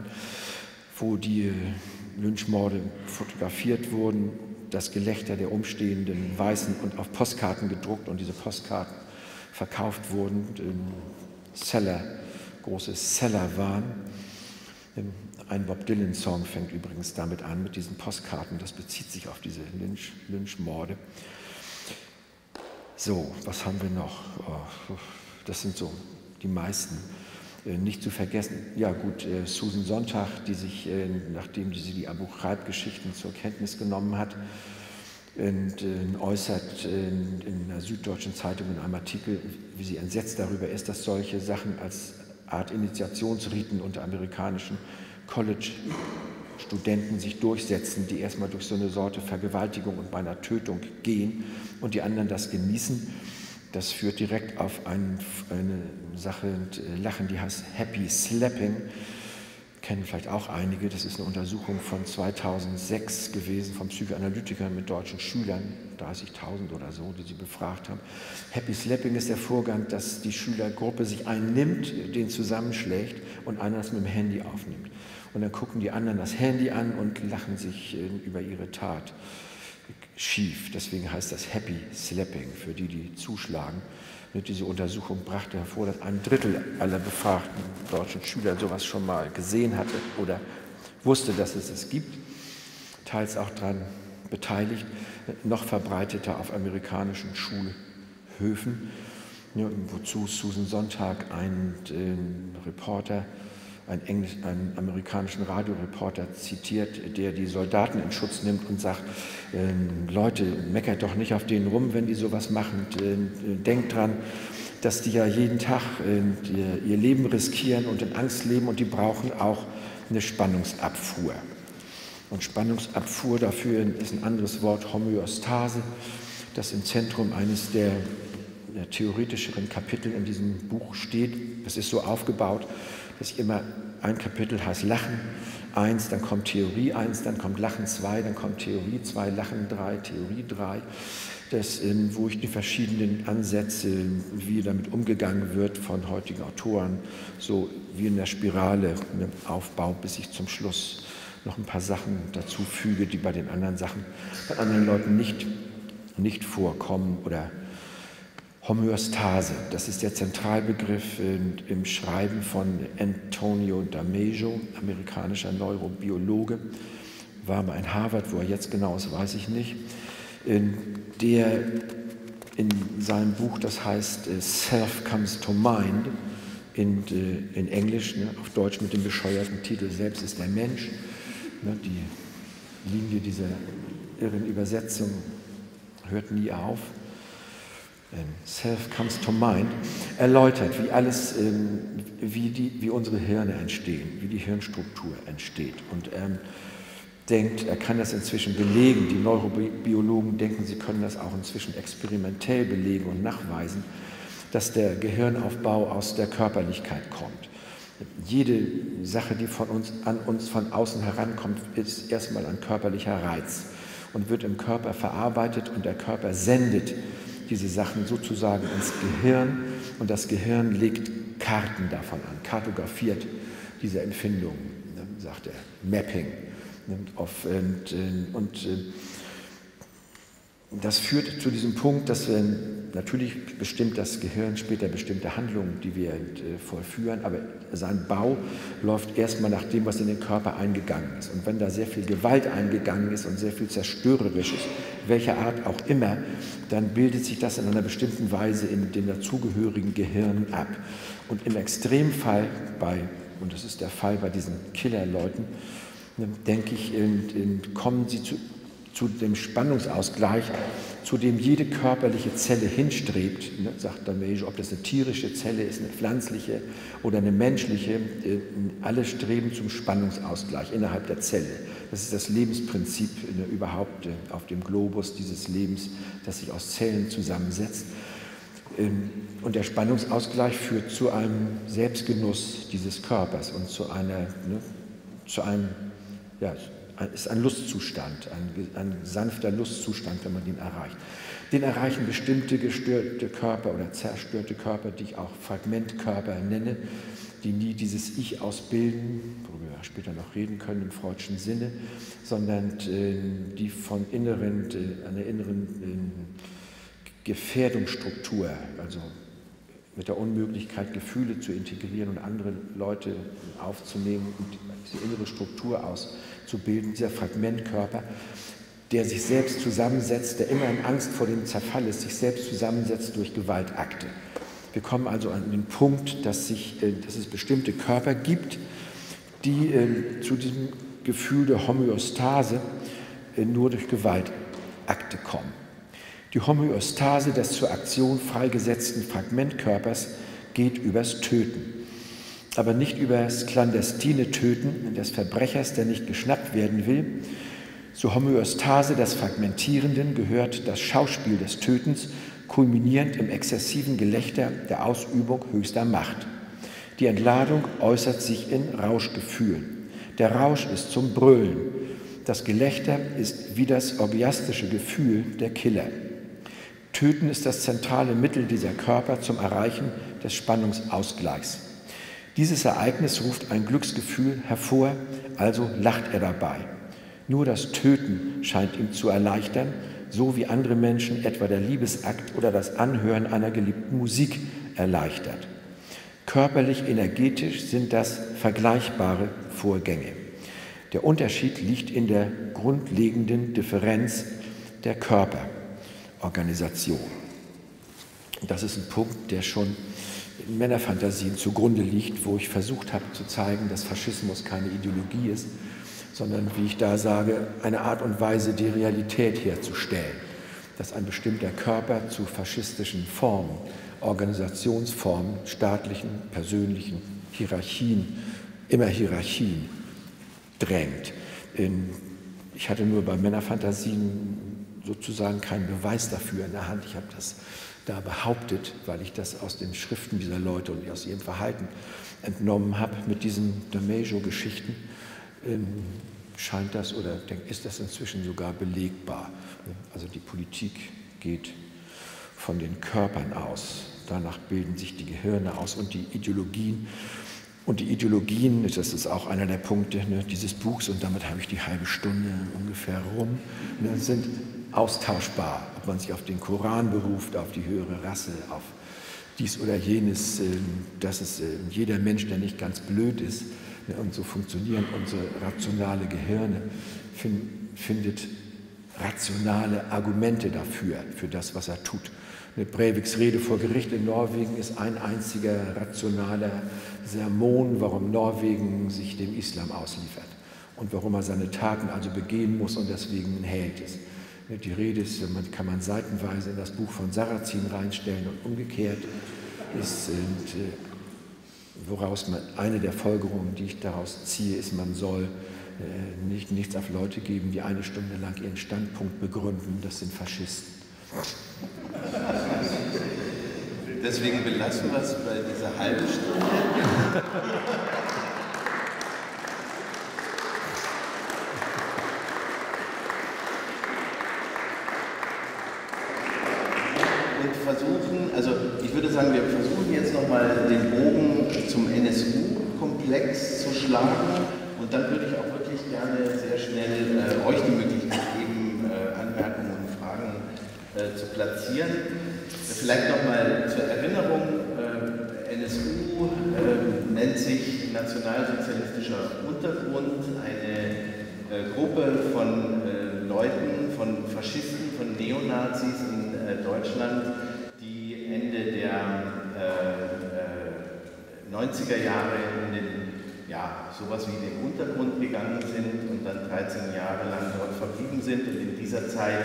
wo die Lynchmorde fotografiert wurden, das Gelächter der umstehenden Weißen und auf Postkarten gedruckt und diese Postkarten verkauft wurden, Seller, große Seller waren. Ein Bob Dylan-Song fängt übrigens damit an, mit diesen Postkarten, das bezieht sich auf diese Lynch, Lynchmorde. So, was haben wir noch? Oh, das sind so die meisten. Nicht zu vergessen, ja gut, Susan Sontag, die sich, nachdem sie die Abu Ghraib-Geschichten zur Kenntnis genommen hat, und äußert in einer Süddeutschen Zeitung in einem Artikel, wie sie entsetzt darüber ist, dass solche Sachen als Art Initiationsriten unter amerikanischen College-Studenten sich durchsetzen, die erstmal durch so eine Sorte Vergewaltigung und beinahe Tötung gehen und die anderen das genießen. Das führt direkt auf ein, eine Sache Lachen, die heißt Happy Slapping. Kennen vielleicht auch einige. Das ist eine Untersuchung von zweitausendsechs gewesen von Psychoanalytikern mit deutschen Schülern, dreißigtausend oder so, die sie befragt haben. Happy Slapping ist der Vorgang, dass die Schülergruppe sich einen nimmt, den zusammenschlägt und einer das mit dem Handy aufnimmt. Und dann gucken die anderen das Handy an und lachen sich über ihre Tat schief. Deswegen heißt das Happy Slapping für die, die zuschlagen. Diese Untersuchung brachte hervor, dass ein Drittel aller befragten deutschen Schüler sowas schon mal gesehen hatte oder wusste, dass es es gibt, teils auch daran beteiligt, noch verbreiteter auf amerikanischen Schulhöfen, wozu Susan Sontag einen äh, Reporter, einen, Englisch, einen amerikanischen Radioreporter zitiert, der die Soldaten in Schutz nimmt und sagt, äh, Leute, meckert doch nicht auf denen rum, wenn die sowas machen. Äh, denkt dran, dass die ja jeden Tag äh, die, ihr Leben riskieren und in Angst leben und die brauchen auch eine Spannungsabfuhr. Und Spannungsabfuhr dafür ist ein anderes Wort, Homöostase, das im Zentrum eines der, der theoretischeren Kapitel in diesem Buch steht. Das ist so aufgebaut, dass ich immer ein Kapitel heißt Lachen eins, dann kommt Theorie eins, dann kommt Lachen zwei, dann kommt Theorie zwei, Lachen drei, Theorie drei. Das, wo ich die verschiedenen Ansätze, wie damit umgegangen wird von heutigen Autoren, so wie in der Spirale aufbaue, bis ich zum Schluss noch ein paar Sachen dazu füge, die bei den anderen Sachen, bei anderen Leuten nicht, nicht vorkommen. Oder Homöostase, das ist der Zentralbegriff im Schreiben von Antonio Damejo, amerikanischer Neurobiologe, war mal in Harvard, wo er jetzt genau ist, weiß ich nicht, der in seinem Buch, das heißt Self Comes to Mind, in, in Englisch, ne, auf Deutsch mit dem bescheuerten Titel Selbst ist der Mensch, ne, die Linie dieser irren Übersetzung hört nie auf, Self Comes to Mind, erläutert, wie alles, wie, die, wie unsere Hirne entstehen, wie die Hirnstruktur entsteht. Und ähm, denkt, er kann das inzwischen belegen, die Neurobiologen denken, sie können das auch inzwischen experimentell belegen und nachweisen, dass der Gehirnaufbau aus der Körperlichkeit kommt. Jede Sache, die von uns, an uns von außen herankommt, ist erstmal ein körperlicher Reiz und wird im Körper verarbeitet und der Körper sendet diese Sachen sozusagen ins Gehirn und das Gehirn legt Karten davon an, kartografiert diese Empfindungen, sagt er, Mapping. Auf, und, und das führt zu diesem Punkt, dass wir, natürlich bestimmt das Gehirn später bestimmte Handlungen, die wir vollführen, aber sein Bau läuft erstmal nach dem, was in den Körper eingegangen ist. Und wenn da sehr viel Gewalt eingegangen ist und sehr viel Zerstörerisches, welcher Art auch immer, dann bildet sich das in einer bestimmten Weise in den dazugehörigen Gehirnen ab. Und im Extremfall, bei, und das ist der Fall bei diesen Killerleuten, denke ich, kommen sie zu, zu dem Spannungsausgleich, zu dem jede körperliche Zelle hinstrebt, sagt Damejo, ob das eine tierische Zelle ist, eine pflanzliche oder eine menschliche, alle streben zum Spannungsausgleich innerhalb der Zelle. Das ist das Lebensprinzip überhaupt auf dem Globus dieses Lebens, das sich aus Zellen zusammensetzt. Und der Spannungsausgleich führt zu einem Selbstgenuss dieses Körpers und zu, einer, ne, zu einem, ja, ist ein Lustzustand, ein, ein sanfter Lustzustand, wenn man den erreicht. Den erreichen bestimmte gestörte Körper oder zerstörte Körper, die ich auch Fragmentkörper nenne, die nie dieses Ich ausbilden, worüber wir später noch reden können im freudschen Sinne, sondern äh, die von inneren, äh, einer inneren äh, Gefährdungsstruktur, also mit der Unmöglichkeit, Gefühle zu integrieren und andere Leute aufzunehmen und diese innere Struktur auszubilden, dieser Fragmentkörper, der sich selbst zusammensetzt, der immer in Angst vor dem Zerfall ist, sich selbst zusammensetzt durch Gewaltakte. Wir kommen also an den Punkt, dass, sich, dass es bestimmte Körper gibt, die zu diesem Gefühl der Homöostase nur durch Gewaltakte kommen. Die Homöostase des zur Aktion freigesetzten Fragmentkörpers geht übers Töten, aber nicht über das clandestine Töten des Verbrechers, der nicht geschnappt werden will. Zur Homöostase des Fragmentierenden gehört das Schauspiel des Tötens, kulminierend im exzessiven Gelächter der Ausübung höchster Macht. Die Entladung äußert sich in Rauschgefühlen. Der Rausch ist zum Brüllen. Das Gelächter ist wie das orgiastische Gefühl der Killer. Töten ist das zentrale Mittel dieser Körper zum Erreichen des Spannungsausgleichs. Dieses Ereignis ruft ein Glücksgefühl hervor, also lacht er dabei. Nur das Töten scheint ihm zu erleichtern, so wie andere Menschen etwa der Liebesakt oder das Anhören einer geliebten Musik erleichtert. Körperlich, energetisch sind das vergleichbare Vorgänge. Der Unterschied liegt in der grundlegenden Differenz der Körperorganisation. Das ist ein Punkt, der schon in Männerfantasien zugrunde liegt, wo ich versucht habe zu zeigen, dass Faschismus keine Ideologie ist, sondern, wie ich da sage, eine Art und Weise, die Realität herzustellen, dass ein bestimmter Körper zu faschistischen Formen, Organisationsformen, staatlichen, persönlichen Hierarchien, immer Hierarchien drängt. In ich hatte nur bei Männerfantasien sozusagen keinen Beweis dafür in der Hand. Ich habe das da behauptet, weil ich das aus den Schriften dieser Leute und aus ihrem Verhalten entnommen habe. Mit diesen Damajo-Geschichten ähm, scheint das oder ist das inzwischen sogar belegbar. Also die Politik geht von den Körpern aus, danach bilden sich die Gehirne aus und die Ideologien. Und die Ideologien, das ist auch einer der Punkte ne, dieses Buchs, und damit habe ich die halbe Stunde ungefähr rum, ne, sind austauschbar, ob man sich auf den Koran beruft, auf die höhere Rasse, auf dies oder jenes, dass es jeder Mensch, der nicht ganz blöd ist, und so funktionieren unsere rationale Gehirne, findet rationale Argumente dafür, für das, was er tut. Breiviks Rede vor Gericht in Norwegen ist ein einziger rationaler Sermon, warum Norwegen sich dem Islam ausliefert und warum er seine Taten also begehen muss und deswegen ein Held ist. Die Rede ist, man kann man seitenweise in das Buch von Sarrazin reinstellen und umgekehrt ist, und, äh, woraus man, eine der Folgerungen, die ich daraus ziehe, ist, man soll äh, nicht, nichts auf Leute geben, die eine Stunde lang ihren Standpunkt begründen, das sind Faschisten. Deswegen belassen wir es bei dieser halben Stunde. Versuchen, also ich würde sagen, wir versuchen jetzt nochmal den Bogen zum N S U-Komplex zu schlagen und dann würde ich auch wirklich gerne sehr schnell äh, euch die Möglichkeit geben, äh, Anmerkungen und Fragen äh, zu platzieren. Vielleicht nochmal zur Erinnerung, äh, N S U äh, nennt sich Nationalsozialistischer Untergrund, eine äh, Gruppe von äh, Leuten, von Faschisten, von Neonazis in äh, Deutschland, Ende der äh, neunziger Jahre in den, ja, sowas wie den Untergrund gegangen sind und dann dreizehn Jahre lang dort verblieben sind und in dieser Zeit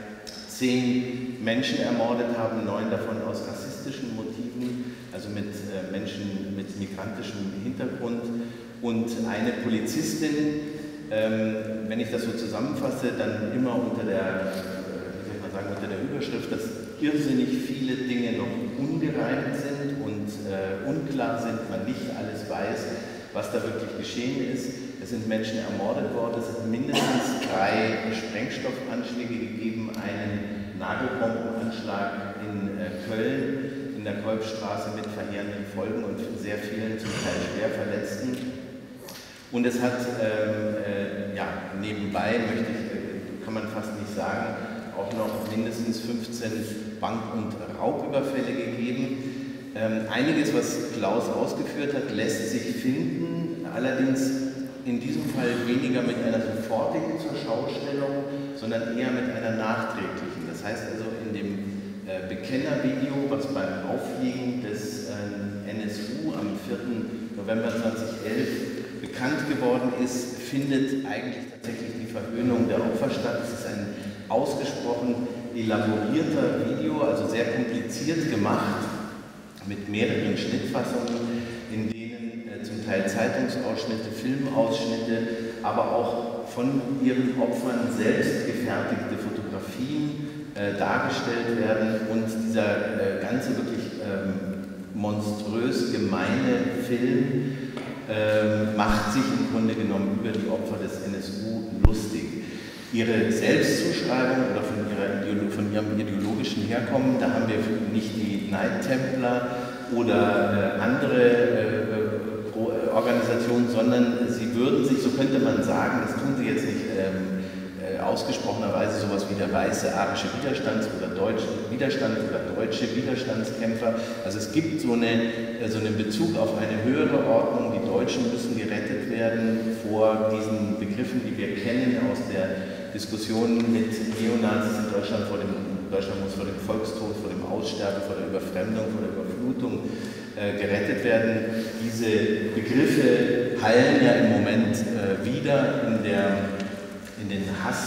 zehn Menschen ermordet haben, neun davon aus rassistischen Motiven, also mit äh, Menschen mit migrantischem Hintergrund und eine Polizistin, ähm, wenn ich das so zusammenfasse, dann immer unter der, äh, wie soll ich mal sagen, unter der Überschrift, dass irrsinnig viele Dinge noch ungereimt sind und äh, unklar sind, man nicht alles weiß, was da wirklich geschehen ist. Es sind Menschen ermordet worden, es hat mindestens drei Sprengstoffanschläge gegeben, einen Nagelbombenanschlag in äh, Köln, in der Kolbstraße mit verheerenden Folgen und sehr vielen, zum Teil schwer Verletzten. Und es hat ähm, äh, ja, nebenbei, möchte ich, kann man fast nicht sagen, auch noch mindestens fünfzehn Bank- und Raubüberfälle gegeben. Ähm, einiges, was Klaus ausgeführt hat, lässt sich finden, allerdings in diesem Fall weniger mit einer sofortigen Zurschaustellung, sondern eher mit einer nachträglichen. Das heißt also in dem äh, Bekennervideo, was beim Aufliegen des äh, N S U am vierten November zweitausendelf bekannt geworden ist, findet eigentlich tatsächlich die Verhöhnung der Opfer statt. Es ist ein ausgesprochen elaborierter Video, also sehr kompliziert gemacht, mit mehreren Schnittfassungen, in denen äh, zum Teil Zeitungsausschnitte, Filmausschnitte, aber auch von ihren Opfern selbst gefertigte Fotografien äh, dargestellt werden und dieser äh, ganze wirklich ähm, monströs gemeine Film äh, macht sich im Grunde genommen über die Opfer des N S U lustig. Ihre Selbstzuschreibung oder von, ihrer Ideolo von ihrem ideologischen Herkommen, da haben wir nicht die Knight Templar oder äh, andere äh, Organisationen, sondern sie würden sich, so könnte man sagen, das tun sie jetzt nicht ähm, äh, ausgesprochenerweise, sowas wie der weiße arische Widerstands- oder deutsche Widerstand oder deutsche Widerstandskämpfer. Also es gibt so, eine, äh, so einen Bezug auf eine höhere Ordnung, die Deutschen müssen gerettet werden vor diesen Begriffen, die wir kennen aus der Diskussionen mit Neonazis in Deutschland, vor dem, Deutschland muss vor dem Volkstod, vor dem Aussterben, vor der Überfremdung, vor der Überflutung äh, gerettet werden. Diese Begriffe hallen ja im Moment äh, wieder in, der, in den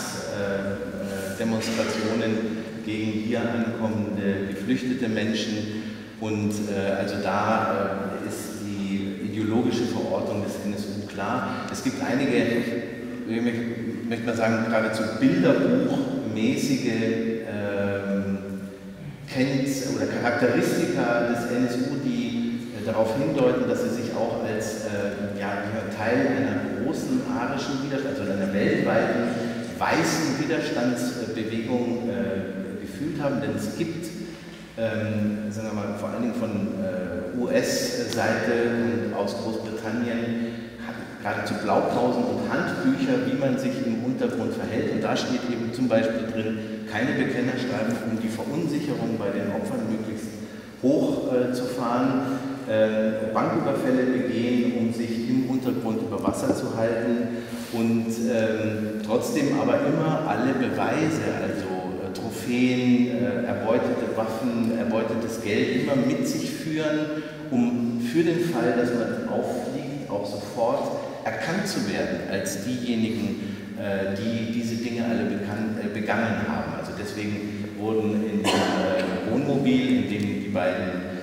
Hassdemonstrationen äh, gegen hier ankommende geflüchtete Menschen. Und äh, also da äh, ist die ideologische Verortung des N S U klar. Es gibt einige, ich möchte mal sagen, geradezu bilderbuchmäßige ähm, Kennt oder Charakteristika des N S U, die äh, darauf hindeuten, dass sie sich auch als äh, ja, Teil einer großen arischen Widerstand, also einer weltweiten weißen Widerstandsbewegung äh, gefühlt haben. Denn es gibt, ähm, sagen wir mal, vor allen Dingen von äh, U S-Seite und aus Großbritannien geradezu Blaupausen und Handbücher, wie man sich im Untergrund verhält. Und da steht eben zum Beispiel drin, keine Bekennerschreiben, um die Verunsicherung bei den Opfern möglichst hoch äh, zu fahren, äh, Banküberfälle begehen, um sich im Untergrund über Wasser zu halten und äh, trotzdem aber immer alle Beweise, also äh, Trophäen, äh, erbeutete Waffen, erbeutetes Geld immer mit sich führen, um für den Fall, dass man auffliegt, auch sofort erkannt zu werden als diejenigen, äh, die diese Dinge alle bekannt, äh, begangen haben. Also deswegen wurden in dem äh, Wohnmobil, in dem die beiden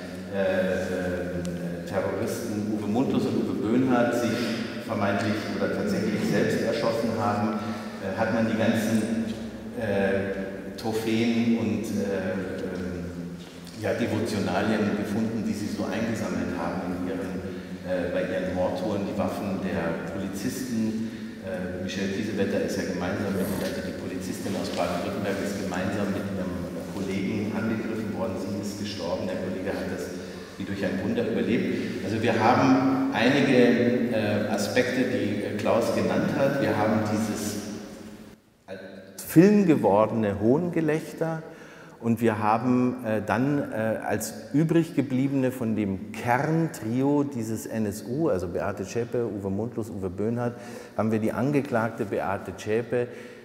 äh, Terroristen Uwe Mundlos und Uwe Böhnhardt sich vermeintlich oder tatsächlich selbst erschossen haben, äh, hat man die ganzen äh, Trophäen und äh, äh, ja, Devotionalien gefunden, die sie so eingesammelt haben in ihren bei ihren Mordtouren, die Waffen der Polizisten. Äh, Michelle Kiesewetter ist ja gemeinsam mit, also die Polizistin aus Baden-Württemberg ist gemeinsam mit ihrem Kollegen angegriffen worden. Sie ist gestorben, der Kollege hat das wie durch ein Wunder überlebt. Also wir haben einige äh, Aspekte, die äh, Klaus genannt hat. Wir haben dieses als Film gewordene Hohngelächter. Und wir haben äh, dann äh, als übrig gebliebene von dem Kerntrio dieses N S U, also Beate Zschäpe, Uwe Mundlos, Uwe Böhnhardt, haben wir die Angeklagte Beate Zschäpe,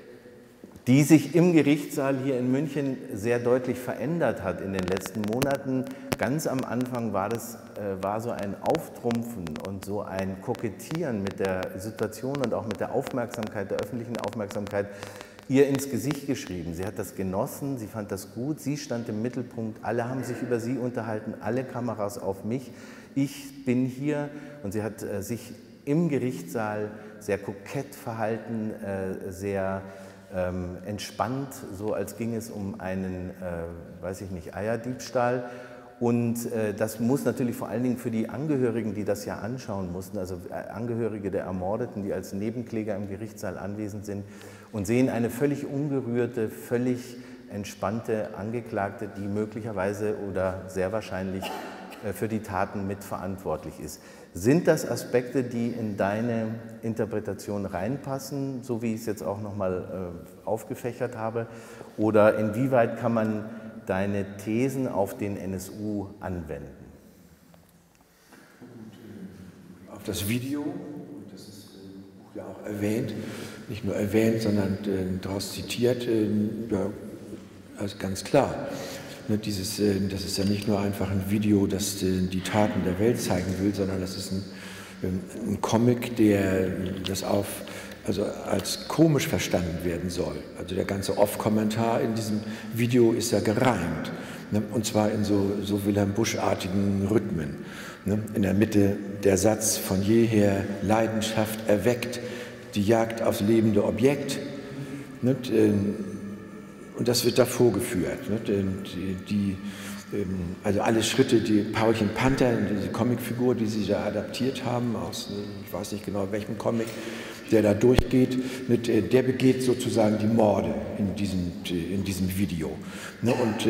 die sich im Gerichtssaal hier in München sehr deutlich verändert hat in den letzten Monaten. Ganz am Anfang war das äh, war so ein Auftrumpfen und so ein Kokettieren mit der Situation und auch mit der Aufmerksamkeit, der öffentlichen Aufmerksamkeit, ihr ins Gesicht geschrieben. Sie hat das genossen, sie fand das gut, sie stand im Mittelpunkt, alle haben sich über sie unterhalten, alle Kameras auf mich. Ich bin hier und sie hat äh, sich im Gerichtssaal sehr kokett verhalten, äh, sehr ähm, entspannt, so als ging es um einen, äh, weiß ich nicht, Eierdiebstahl. Und äh, das muss natürlich vor allen Dingen für die Angehörigen, die das ja anschauen mussten, also äh, Angehörige der Ermordeten, die als Nebenkläger im Gerichtssaal anwesend sind und sehen eine völlig ungerührte, völlig entspannte Angeklagte, die möglicherweise oder sehr wahrscheinlich äh, für die Taten mitverantwortlich ist. Sind das Aspekte, die in deine Interpretation reinpassen, so wie ich es jetzt auch nochmal äh, aufgefächert habe? Oder inwieweit kann man deine Thesen auf den N S U anwenden? Auf das Video, das ist im Buch ja auch erwähnt, nicht nur erwähnt, sondern äh, daraus zitiert, äh, ja, also ganz klar. Ne, dieses, äh, das ist ja nicht nur einfach ein Video, das äh, die Taten der Welt zeigen will, sondern das ist ein, äh, ein Comic, der das auf also als komisch verstanden werden soll. Also der ganze Off-Kommentar in diesem Video ist ja gereimt, ne? Und zwar in so, so Wilhelm Busch-artigen Rhythmen. Ne? In der Mitte der Satz von jeher Leidenschaft erweckt, die Jagd aufs lebende Objekt. Ne? Und das wird da vorgeführt. Ne? Die, die, also alle Schritte, die Paulchen Panther, diese Comicfigur, die sie da adaptiert haben, aus, ich weiß nicht genau welchem Comic, der da durchgeht, der begeht sozusagen die Morde in diesem, in diesem Video. Und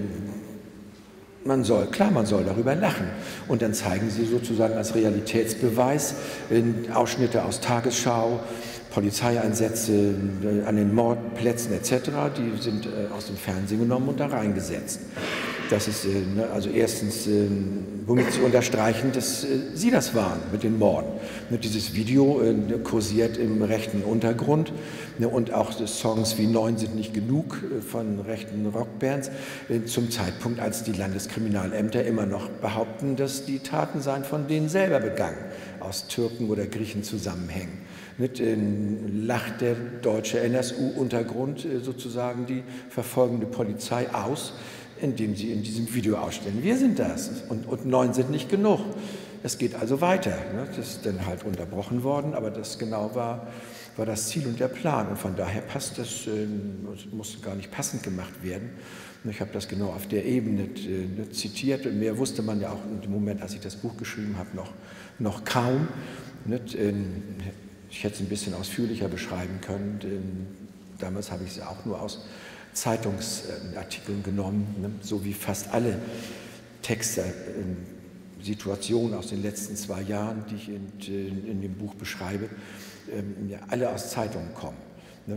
man soll, klar, man soll darüber lachen. Und dann zeigen sie sozusagen als Realitätsbeweis Ausschnitte aus Tagesschau, Polizeieinsätze an den Mordplätzen et cetera, die sind aus dem Fernsehen genommen und da reingesetzt. Das ist also erstens, womit sie unterstreichen, dass sie das waren mit den Morden. Dieses Video kursiert im rechten Untergrund und auch Songs wie Neun sind nicht genug von rechten Rockbands zum Zeitpunkt, als die Landeskriminalämter immer noch behaupten, dass die Taten seien von denen selber begangen, aus Türken oder Griechen zusammenhängen. Lacht der deutsche N S U-Untergrund sozusagen die verfolgende Polizei aus, indem sie in diesem Video ausstellen, wir sind das und, und neun sind nicht genug. Es geht also weiter. Ne? Das ist dann halt unterbrochen worden, aber das genau war war das Ziel und der Plan. Und von daher passt das, äh, muss gar nicht passend gemacht werden. Ich habe das genau auf der Ebene äh, zitiert und mehr wusste man ja auch in dem Moment, als ich das Buch geschrieben habe, noch, noch kaum. Nicht? Ich hätte es ein bisschen ausführlicher beschreiben können. Damals habe ich es auch nur aus Zeitungsartikeln genommen, ne? So wie fast alle Texte, Situationen aus den letzten zwei Jahren, die ich in, in dem Buch beschreibe, ja, alle aus Zeitungen kommen. Ne?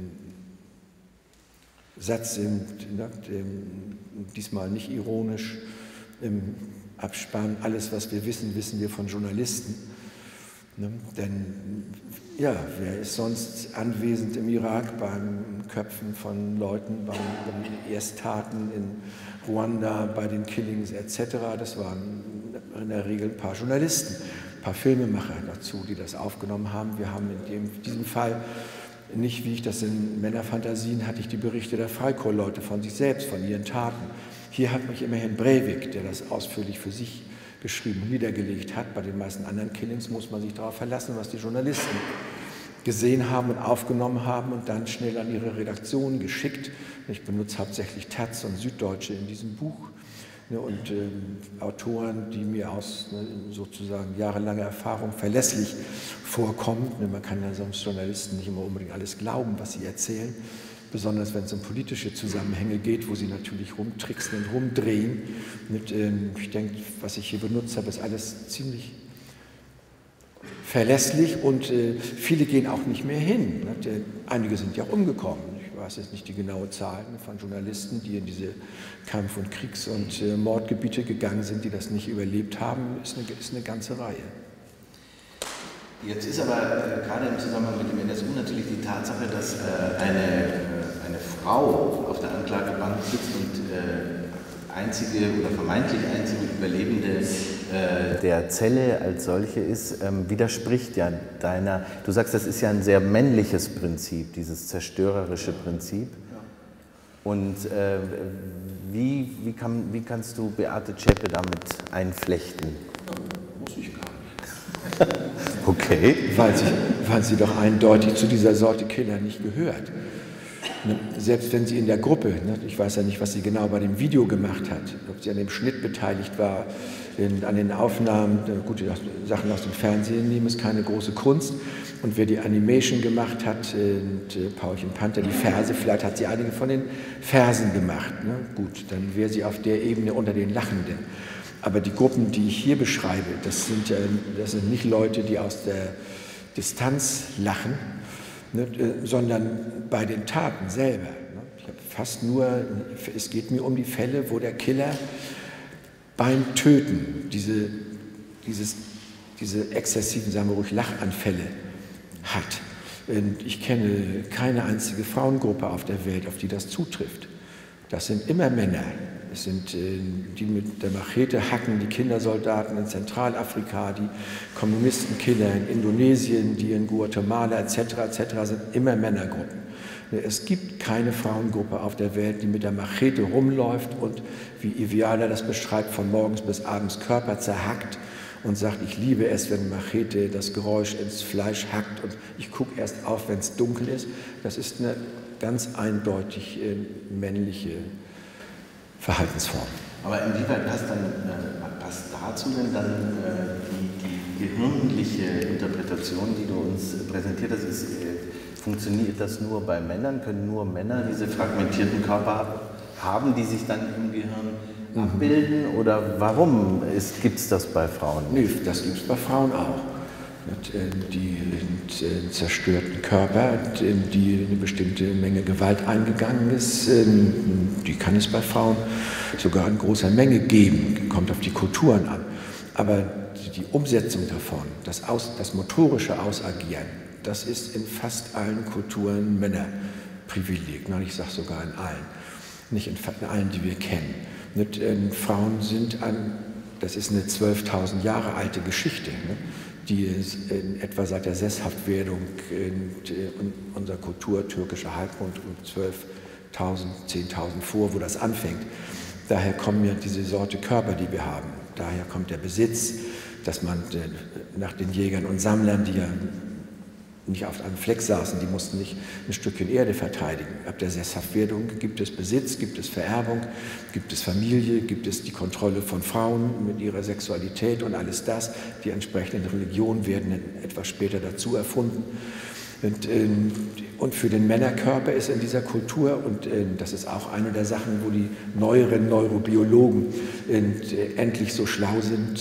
Satz sind ne? diesmal nicht ironisch im Abspann. Alles, was wir wissen, wissen wir von Journalisten. Ne? Denn ja, wer ist sonst anwesend im Irak beim Köpfen von Leuten, bei den Ersttaten in Ruanda, bei den Killings et cetera. Das waren in der Regel ein paar Journalisten, ein paar Filmemacher dazu, die das aufgenommen haben. Wir haben in dem, diesem Fall nicht, wie ich das in Männerfantasien hatte, ich die Berichte der Freikorps-Leute von sich selbst, von ihren Taten. Hier hat mich immerhin Breivik, der das ausführlich für sich geschrieben und niedergelegt hat. Bei den meisten anderen Killings muss man sich darauf verlassen, was die Journalisten gesehen haben und aufgenommen haben und dann schnell an ihre Redaktion geschickt. Ich benutze hauptsächlich Taz und Süddeutsche in diesem Buch. Und äh, Autoren, die mir aus ne, sozusagen jahrelanger Erfahrung verlässlich vorkommen. Man kann ja sonst Journalisten nicht immer unbedingt alles glauben, was sie erzählen, besonders wenn es um politische Zusammenhänge geht, wo sie natürlich rumtricksen und rumdrehen. Und, äh, ich denke, was ich hier benutzt habe, ist alles ziemlich verlässlich und äh, viele gehen auch nicht mehr hin. Ne? Einige sind ja auch umgekommen. Ich weiß jetzt nicht die genaue Zahl von Journalisten, die in diese Kampf- und Kriegs- und äh, Mordgebiete gegangen sind, die das nicht überlebt haben, ist eine, ist eine ganze Reihe. Jetzt ist aber äh, gerade im Zusammenhang mit dem N S U natürlich die Tatsache, dass äh, eine, äh, eine Frau auf der Anklagebank sitzt und äh, einzige oder vermeintlich einzige Überlebende äh, der Zelle als solche ist, ähm, widerspricht ja deiner, du sagst, das ist ja ein sehr männliches Prinzip, dieses zerstörerische Prinzip. Und äh, wie, wie, kann, wie kannst du Beate Zschäpe damit einflechten? Muss ich gar nicht. Okay. Weil sie, weil sie doch eindeutig zu dieser Sorte Killer nicht gehört. Selbst wenn sie in der Gruppe, ich weiß ja nicht, was sie genau bei dem Video gemacht hat, ob sie an dem Schnitt beteiligt war, in, an den Aufnahmen, gute Sachen aus dem Fernsehen nehmen, ist keine große Kunst. Und wer die Animation gemacht hat, und Paulchen Panther, die Verse, vielleicht hat sie einige von den Versen gemacht. Ne? Gut, dann wäre sie auf der Ebene unter den Lachenden. Aber die Gruppen, die ich hier beschreibe, das sind, das sind nicht Leute, die aus der Distanz lachen, ne, sondern bei den Taten selber. Ich habe fast nur, es geht mir um die Fälle, wo der Killer beim Töten diese, dieses, diese exzessiven, sagen wir ruhig, Lachanfälle hat. Und ich kenne keine einzige Frauengruppe auf der Welt, auf die das zutrifft. Das sind immer Männer. Es sind äh, die mit der Machete hacken, die Kindersoldaten in Zentralafrika, die Kommunistenkiller in Indonesien, die in Guatemala et cetera et cetera sind immer Männergruppen. Es gibt keine Frauengruppe auf der Welt, die mit der Machete rumläuft und, wie Iviala das beschreibt, von morgens bis abends Körper zerhackt und sagt, ich liebe es, wenn Machete das Geräusch ins Fleisch hackt und ich gucke erst auf, wenn es dunkel ist. Das ist eine ganz eindeutig äh, männliche Verhaltensform. Aber inwieweit passt, dann, äh, passt dazu denn dann äh, die, die gehirnliche Interpretation, die du uns präsentiert hast? Ist, äh, funktioniert das nur bei Männern? Können nur Männer diese fragmentierten Körper haben, die sich dann im Gehirn mhm. abbilden? Oder warum gibt es das bei Frauen? Nee, das gibt es bei Frauen auch. Die zerstörten Körper, in die eine bestimmte Menge Gewalt eingegangen ist, die kann es bei Frauen sogar in großer Menge geben, kommt auf die Kulturen an. Aber die Umsetzung davon, das, Aus, das motorische Ausagieren, das ist in fast allen Kulturen Männerprivileg, ich sage sogar in allen, nicht in allen, die wir kennen. Frauen sind an, das ist eine zwölftausend Jahre alte Geschichte, die in etwa seit der Sesshaftwerdung in unserer Kultur, türkischer Halbmond, um zwölftausend, zehntausend vor, wo das anfängt. Daher kommen ja diese Sorte Körper, die wir haben. Daher kommt der Besitz, dass man nach den Jägern und Sammlern, die ja nicht auf einem Fleck saßen, die mussten nicht ein Stückchen Erde verteidigen. Ab der Sesshaftwerdung gibt es Besitz, gibt es Vererbung, gibt es Familie, gibt es die Kontrolle von Frauen mit ihrer Sexualität und alles das. Die entsprechenden Religionen werden etwas später dazu erfunden. Und, und für den Männerkörper ist in dieser Kultur, und das ist auch eine der Sachen, wo die neueren Neurobiologen endlich so schlau sind,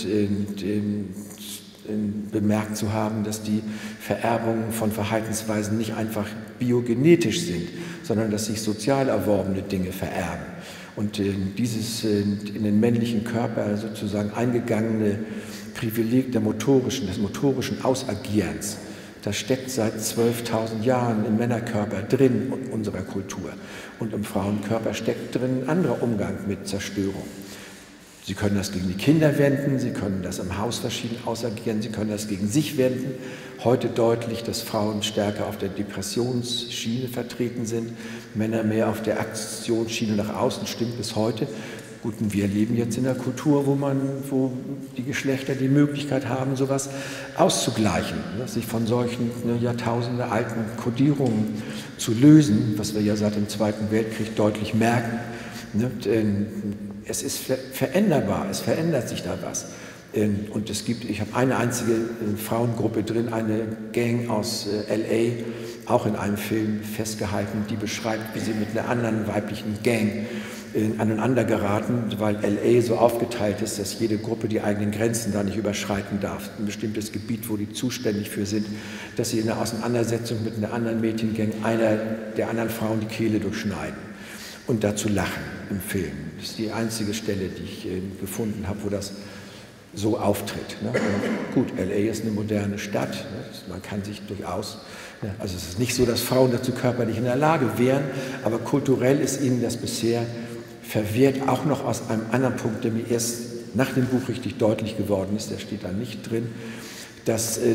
bemerkt zu haben, dass die Vererbungen von Verhaltensweisen nicht einfach biogenetisch sind, sondern dass sich sozial erworbene Dinge vererben. Und äh, dieses äh, in den männlichen Körper sozusagen eingegangene Privileg der motorischen, des motorischen Ausagierens, das steckt seit zwölftausend Jahren im Männerkörper drin in unserer Kultur. Und im Frauenkörper steckt drin ein anderer Umgang mit Zerstörung. Sie können das gegen die Kinder wenden, Sie können das im Haus verschieden ausagieren, Sie können das gegen sich wenden. Heute deutlich, dass Frauen stärker auf der Depressionsschiene vertreten sind, Männer mehr auf der Aktionsschiene nach außen, stimmt bis heute. Gut, und wir leben jetzt in einer Kultur, wo, man, wo die Geschlechter die Möglichkeit haben, sowas auszugleichen, ne, sich von solchen ne, Jahrtausende alten Kodierungen zu lösen, was wir ja seit dem Zweiten Weltkrieg deutlich merken. Ne, es ist veränderbar, es verändert sich da was. Und es gibt, ich habe eine einzige Frauengruppe drin, eine Gang aus L A, auch in einem Film festgehalten, die beschreibt, wie sie mit einer anderen weiblichen Gang aneinander geraten, weil L A so aufgeteilt ist, dass jede Gruppe die eigenen Grenzen da nicht überschreiten darf. Ein bestimmtes Gebiet, wo die zuständig für sind, dass sie in einer Auseinandersetzung mit einer anderen Mädchengang einer der anderen Frauen die Kehle durchschneiden. Und dazu lachen im Film. Das ist die einzige Stelle, die ich äh, gefunden habe, wo das so auftritt. Ne? Gut, L A ist eine moderne Stadt, ne? Man kann sich durchaus, ne? Also es ist nicht so, dass Frauen dazu körperlich in der Lage wären, aber kulturell ist ihnen das bisher verwehrt, auch noch aus einem anderen Punkt, der mir erst nach dem Buch richtig deutlich geworden ist, der steht da nicht drin, dass äh,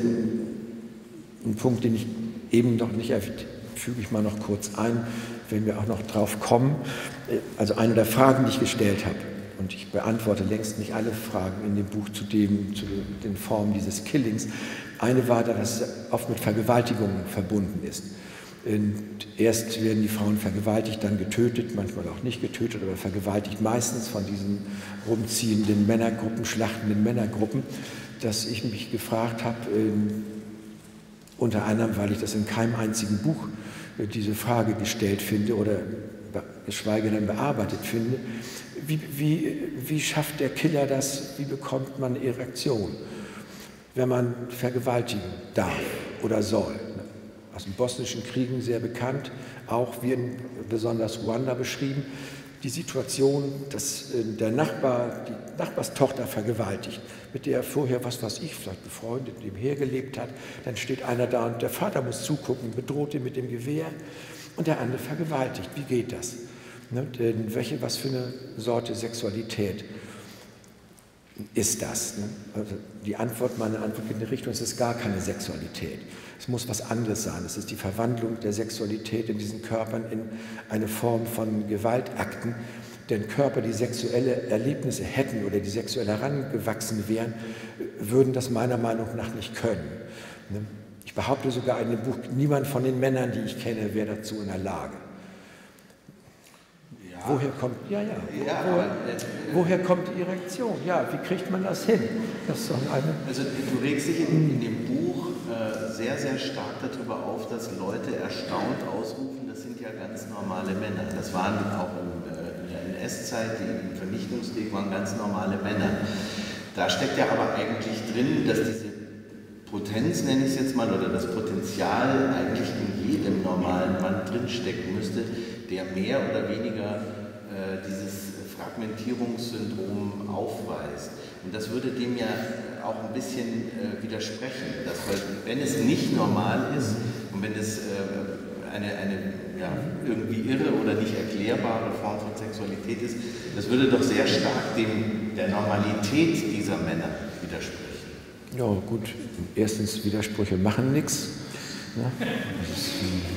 ein Punkt, den ich eben noch nicht erwähnt, füge ich mal noch kurz ein, wenn wir auch noch drauf kommen. Also eine der Fragen, die ich gestellt habe, und ich beantworte längst nicht alle Fragen in dem Buch zu, dem, zu den Formen dieses Killings, eine war, dass es oft mit Vergewaltigungen verbunden ist. Und erst werden die Frauen vergewaltigt, dann getötet, manchmal auch nicht getötet, aber vergewaltigt meistens von diesen rumziehenden Männergruppen, schlachtenden Männergruppen, dass ich mich gefragt habe, unter anderem, weil ich das in keinem einzigen Buch diese Frage gestellt finde oder geschweige denn bearbeitet finde, wie, wie, wie schafft der Killer das, wie bekommt man eine Erektion, wenn man vergewaltigen darf oder soll. Aus den bosnischen Kriegen sehr bekannt, auch wie in besonders Ruanda beschrieben, die Situation, dass der Nachbar die Nachbarstochter vergewaltigt, mit der er vorher, was weiß ich, vielleicht befreundet, nebenher gelebt hat, dann steht einer da und der Vater muss zugucken, bedroht ihn mit dem Gewehr und der andere vergewaltigt. Wie geht das? Ne? Welche, was für eine Sorte Sexualität ist das? Ne? Also die Antwort, meine Antwort geht in die Richtung, es ist gar keine Sexualität. Es muss was anderes sein. Es ist die Verwandlung der Sexualität in diesen Körpern in eine Form von Gewaltakten. Denn Körper, die sexuelle Erlebnisse hätten oder die sexuell herangewachsen wären, würden das meiner Meinung nach nicht können. Ich behaupte sogar in dem Buch, niemand von den Männern, die ich kenne, wäre dazu in der Lage. Ja. Woher kommt, ja, ja, ja woher, woher kommt die Erektion? Ja, wie kriegt man das hin? Das ist doch eine also du regst dich in, in dem Buch äh, sehr, sehr stark darüber auf, dass Leute erstaunt ausrufen, das sind ja ganz normale Männer. Das waren auch im, äh, in der N S-Zeit, die im Vernichtungskrieg waren ganz normale Männer. Da steckt ja aber eigentlich drin, dass diese Potenz, nenne ich es jetzt mal, oder das Potenzial eigentlich in jedem normalen Mann drinstecken müsste, der mehr oder weniger äh, dieses Fragmentierungssyndrom aufweist. Und das würde dem ja auch ein bisschen äh, widersprechen, dass wenn es nicht normal ist und wenn es äh, eine, eine ja, irgendwie irre oder nicht erklärbare Form von Sexualität ist, das würde doch sehr stark dem, der Normalität dieser Männer widersprechen. Ja gut, erstens Widersprüche machen nichts. Ne? Das ist,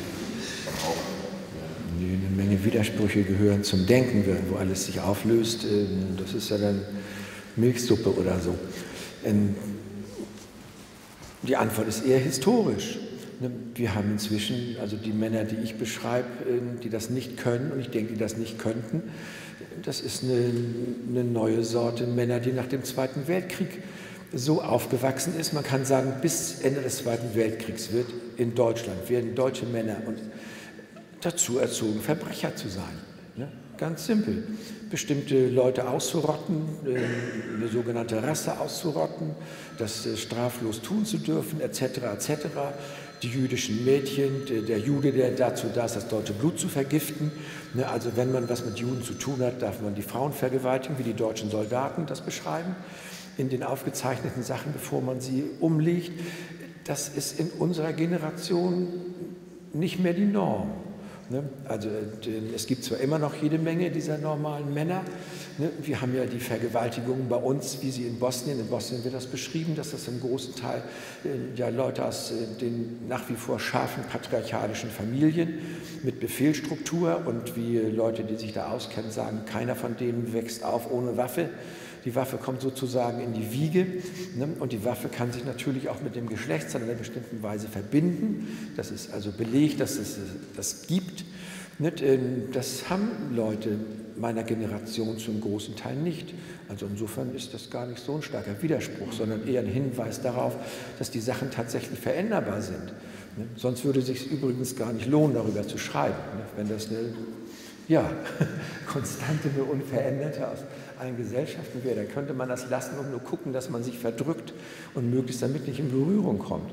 eine Menge Widersprüche gehören zum Denken, wo alles sich auflöst. Das ist ja dann Milchsuppe oder so. Die Antwort ist eher historisch. Wir haben inzwischen, also die Männer, die ich beschreibe, die das nicht können, und ich denke, die das nicht könnten, das ist eine, eine neue Sorte Männer, die nach dem Zweiten Weltkrieg so aufgewachsen ist. Man kann sagen, bis Ende des Zweiten Weltkriegs wird in Deutschland, werden deutsche Männer und dazu erzogen, Verbrecher zu sein. Ne? Ganz simpel. Bestimmte Leute auszurotten, eine sogenannte Rasse auszurotten, das straflos tun zu dürfen, et cetera et cetera. Die jüdischen Mädchen, der Jude, der dazu da ist, das deutsche Blut zu vergiften. Also wenn man was mit Juden zu tun hat, darf man die Frauen vergewaltigen, wie die deutschen Soldaten das beschreiben, in den aufgezeichneten Sachen, bevor man sie umlegt. Das ist in unserer Generation nicht mehr die Norm. Also es gibt zwar immer noch jede Menge dieser normalen Männer. Wir haben ja die Vergewaltigungen bei uns, wie sie in Bosnien, in Bosnien wird das beschrieben, dass das im großen Teil ja Leute aus den nach wie vor scharfen patriarchalischen Familien mit Befehlsstruktur, und wie Leute, die sich da auskennen, sagen, keiner von denen wächst auf ohne Waffe. Die Waffe kommt sozusagen in die Wiege, ne? Und die Waffe kann sich natürlich auch mit dem Geschlechtsteil in einer bestimmten Weise verbinden. Das ist also belegt, dass es das gibt. Nicht? Das haben Leute meiner Generation zum großen Teil nicht. Also insofern ist das gar nicht so ein starker Widerspruch, sondern eher ein Hinweis darauf, dass die Sachen tatsächlich veränderbar sind. Ne? Sonst würde es sich übrigens gar nicht lohnen, darüber zu schreiben. Ne? Wenn das eine ja, konstante, eine unveränderte aus allen Gesellschaften wäre, dann könnte man das lassen und nur gucken, dass man sich verdrückt und möglichst damit nicht in Berührung kommt.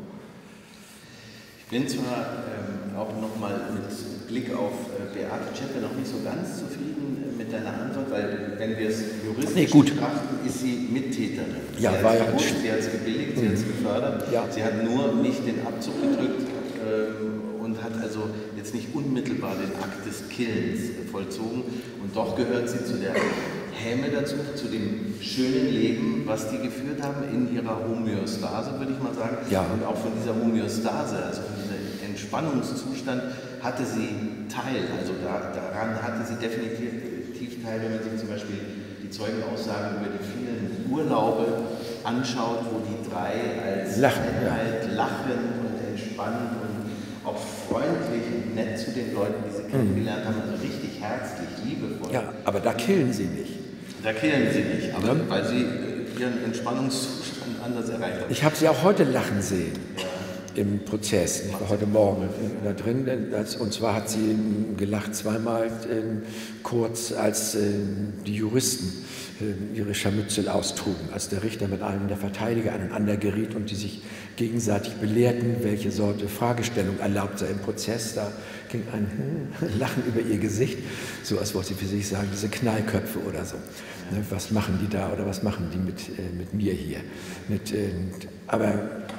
Ich bin zwar ähm, auch nochmal mit Blick auf äh, Beate Zschäpe noch nicht so ganz zufrieden mit deiner Antwort, weil wenn wir es juristisch nee, gut. betrachten, ist sie Mittäterin. Ja, sie war hat ja es gewusst, sie hat es gebilligt, sie hat es gefördert, ja. Sie hat nur nicht den Abzug gedrückt ähm, und hat also jetzt nicht unmittelbar den Akt des Killens äh, vollzogen, und doch gehört sie zu der Häme dazu, zu dem schönen Leben, was die geführt haben in ihrer Homöostase, würde ich mal sagen. Ja. Und auch von dieser Homöostase, also von diesem Entspannungszustand, hatte sie teil. Also da, daran hatte sie definitiv teil, wenn man sich zum Beispiel die Zeugenaussagen über die vielen Urlaube anschaut, wo die drei als lachen, Einheit ja. lachen und entspannen und auch freundlich und nett zu den Leuten, die sie kennengelernt haben, also richtig herzlich, liebevoll. Ja, aber da killen sie nicht. Da killen sie nicht, aber ja. weil sie ihren Entspannungszustand anders erreicht haben. Ich habe sie auch heute lachen sehen. Ja. Im Prozess, ich war heute Morgen da drin, und zwar hat sie gelacht zweimal kurz, als die Juristen ihre Scharmützel austrugen, als der Richter mit einem der Verteidiger aneinander geriet und die sich gegenseitig belehrten, welche Sorte Fragestellung erlaubt sei im Prozess. Da ging ein Lachen über ihr Gesicht, so als wollte sie für sich sagen, diese Knallköpfe oder so. Was machen die da oder was machen die mit, mit mir hier? Mit, aber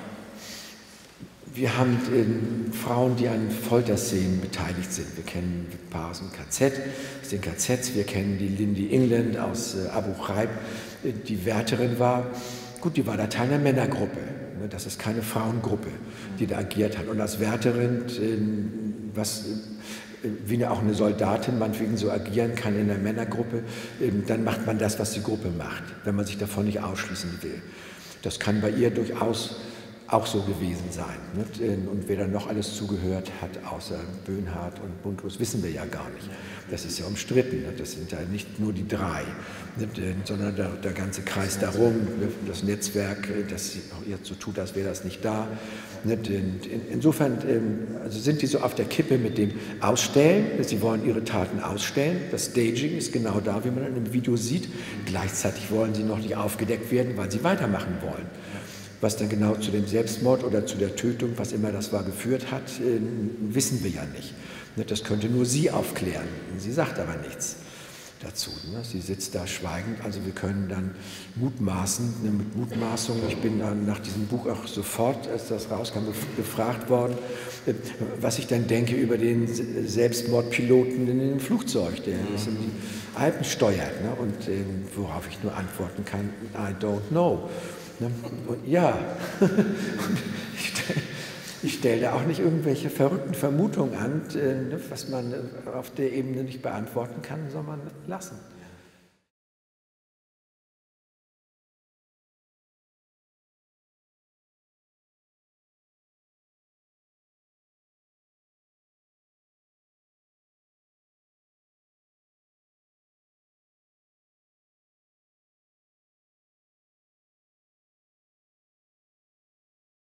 wir haben äh, Frauen, die an Folterszenen beteiligt sind. Wir kennen ein paar aus dem K Z, aus den K Zs. Wir kennen die Lindy England aus äh, Abu Ghraib, äh, die Wärterin war. Gut, die war da Teil einer Männergruppe. Ne? Das ist keine Frauengruppe, die da agiert hat. Und als Wärterin, äh, was äh, wie eine, auch eine Soldatin meinetwegen so agieren kann in einer Männergruppe, äh, dann macht man das, was die Gruppe macht, wenn man sich davon nicht ausschließen will. Das kann bei ihr durchaus auch so gewesen sein. Nicht? Und wer dann noch alles zugehört hat, außer Böhnhardt und Buntrus, wissen wir ja gar nicht. Das ist ja umstritten. Nicht? Das sind ja nicht nur die drei, nicht? Sondern der, der ganze Kreis darum, das Netzwerk, das jetzt so tut, als wäre das nicht da. Nicht? Insofern also sind die so auf der Kippe mit dem Ausstellen. Sie wollen ihre Taten ausstellen. Das Staging ist genau da, wie man in einem Video sieht. Gleichzeitig wollen sie noch nicht aufgedeckt werden, weil sie weitermachen wollen. Was dann genau zu dem Selbstmord oder zu der Tötung, was immer das war, geführt hat, äh, wissen wir ja nicht. Das könnte nur sie aufklären. Sie sagt aber nichts dazu. Ne? Sie sitzt da schweigend. Also wir können dann mutmaßen, ne, mit Mutmaßung. Ich bin dann nach diesem Buch auch sofort, als das rauskam, gefragt worden, äh, was ich dann denke über den Selbstmordpiloten in dem Flugzeug, der das in die Alpen steuert. Ne? Und äh, worauf ich nur antworten kann, I don't know. Und ja, ich stelle stell da auch nicht irgendwelche verrückten Vermutungen an, was man auf der Ebene nicht beantworten kann, soll man lassen.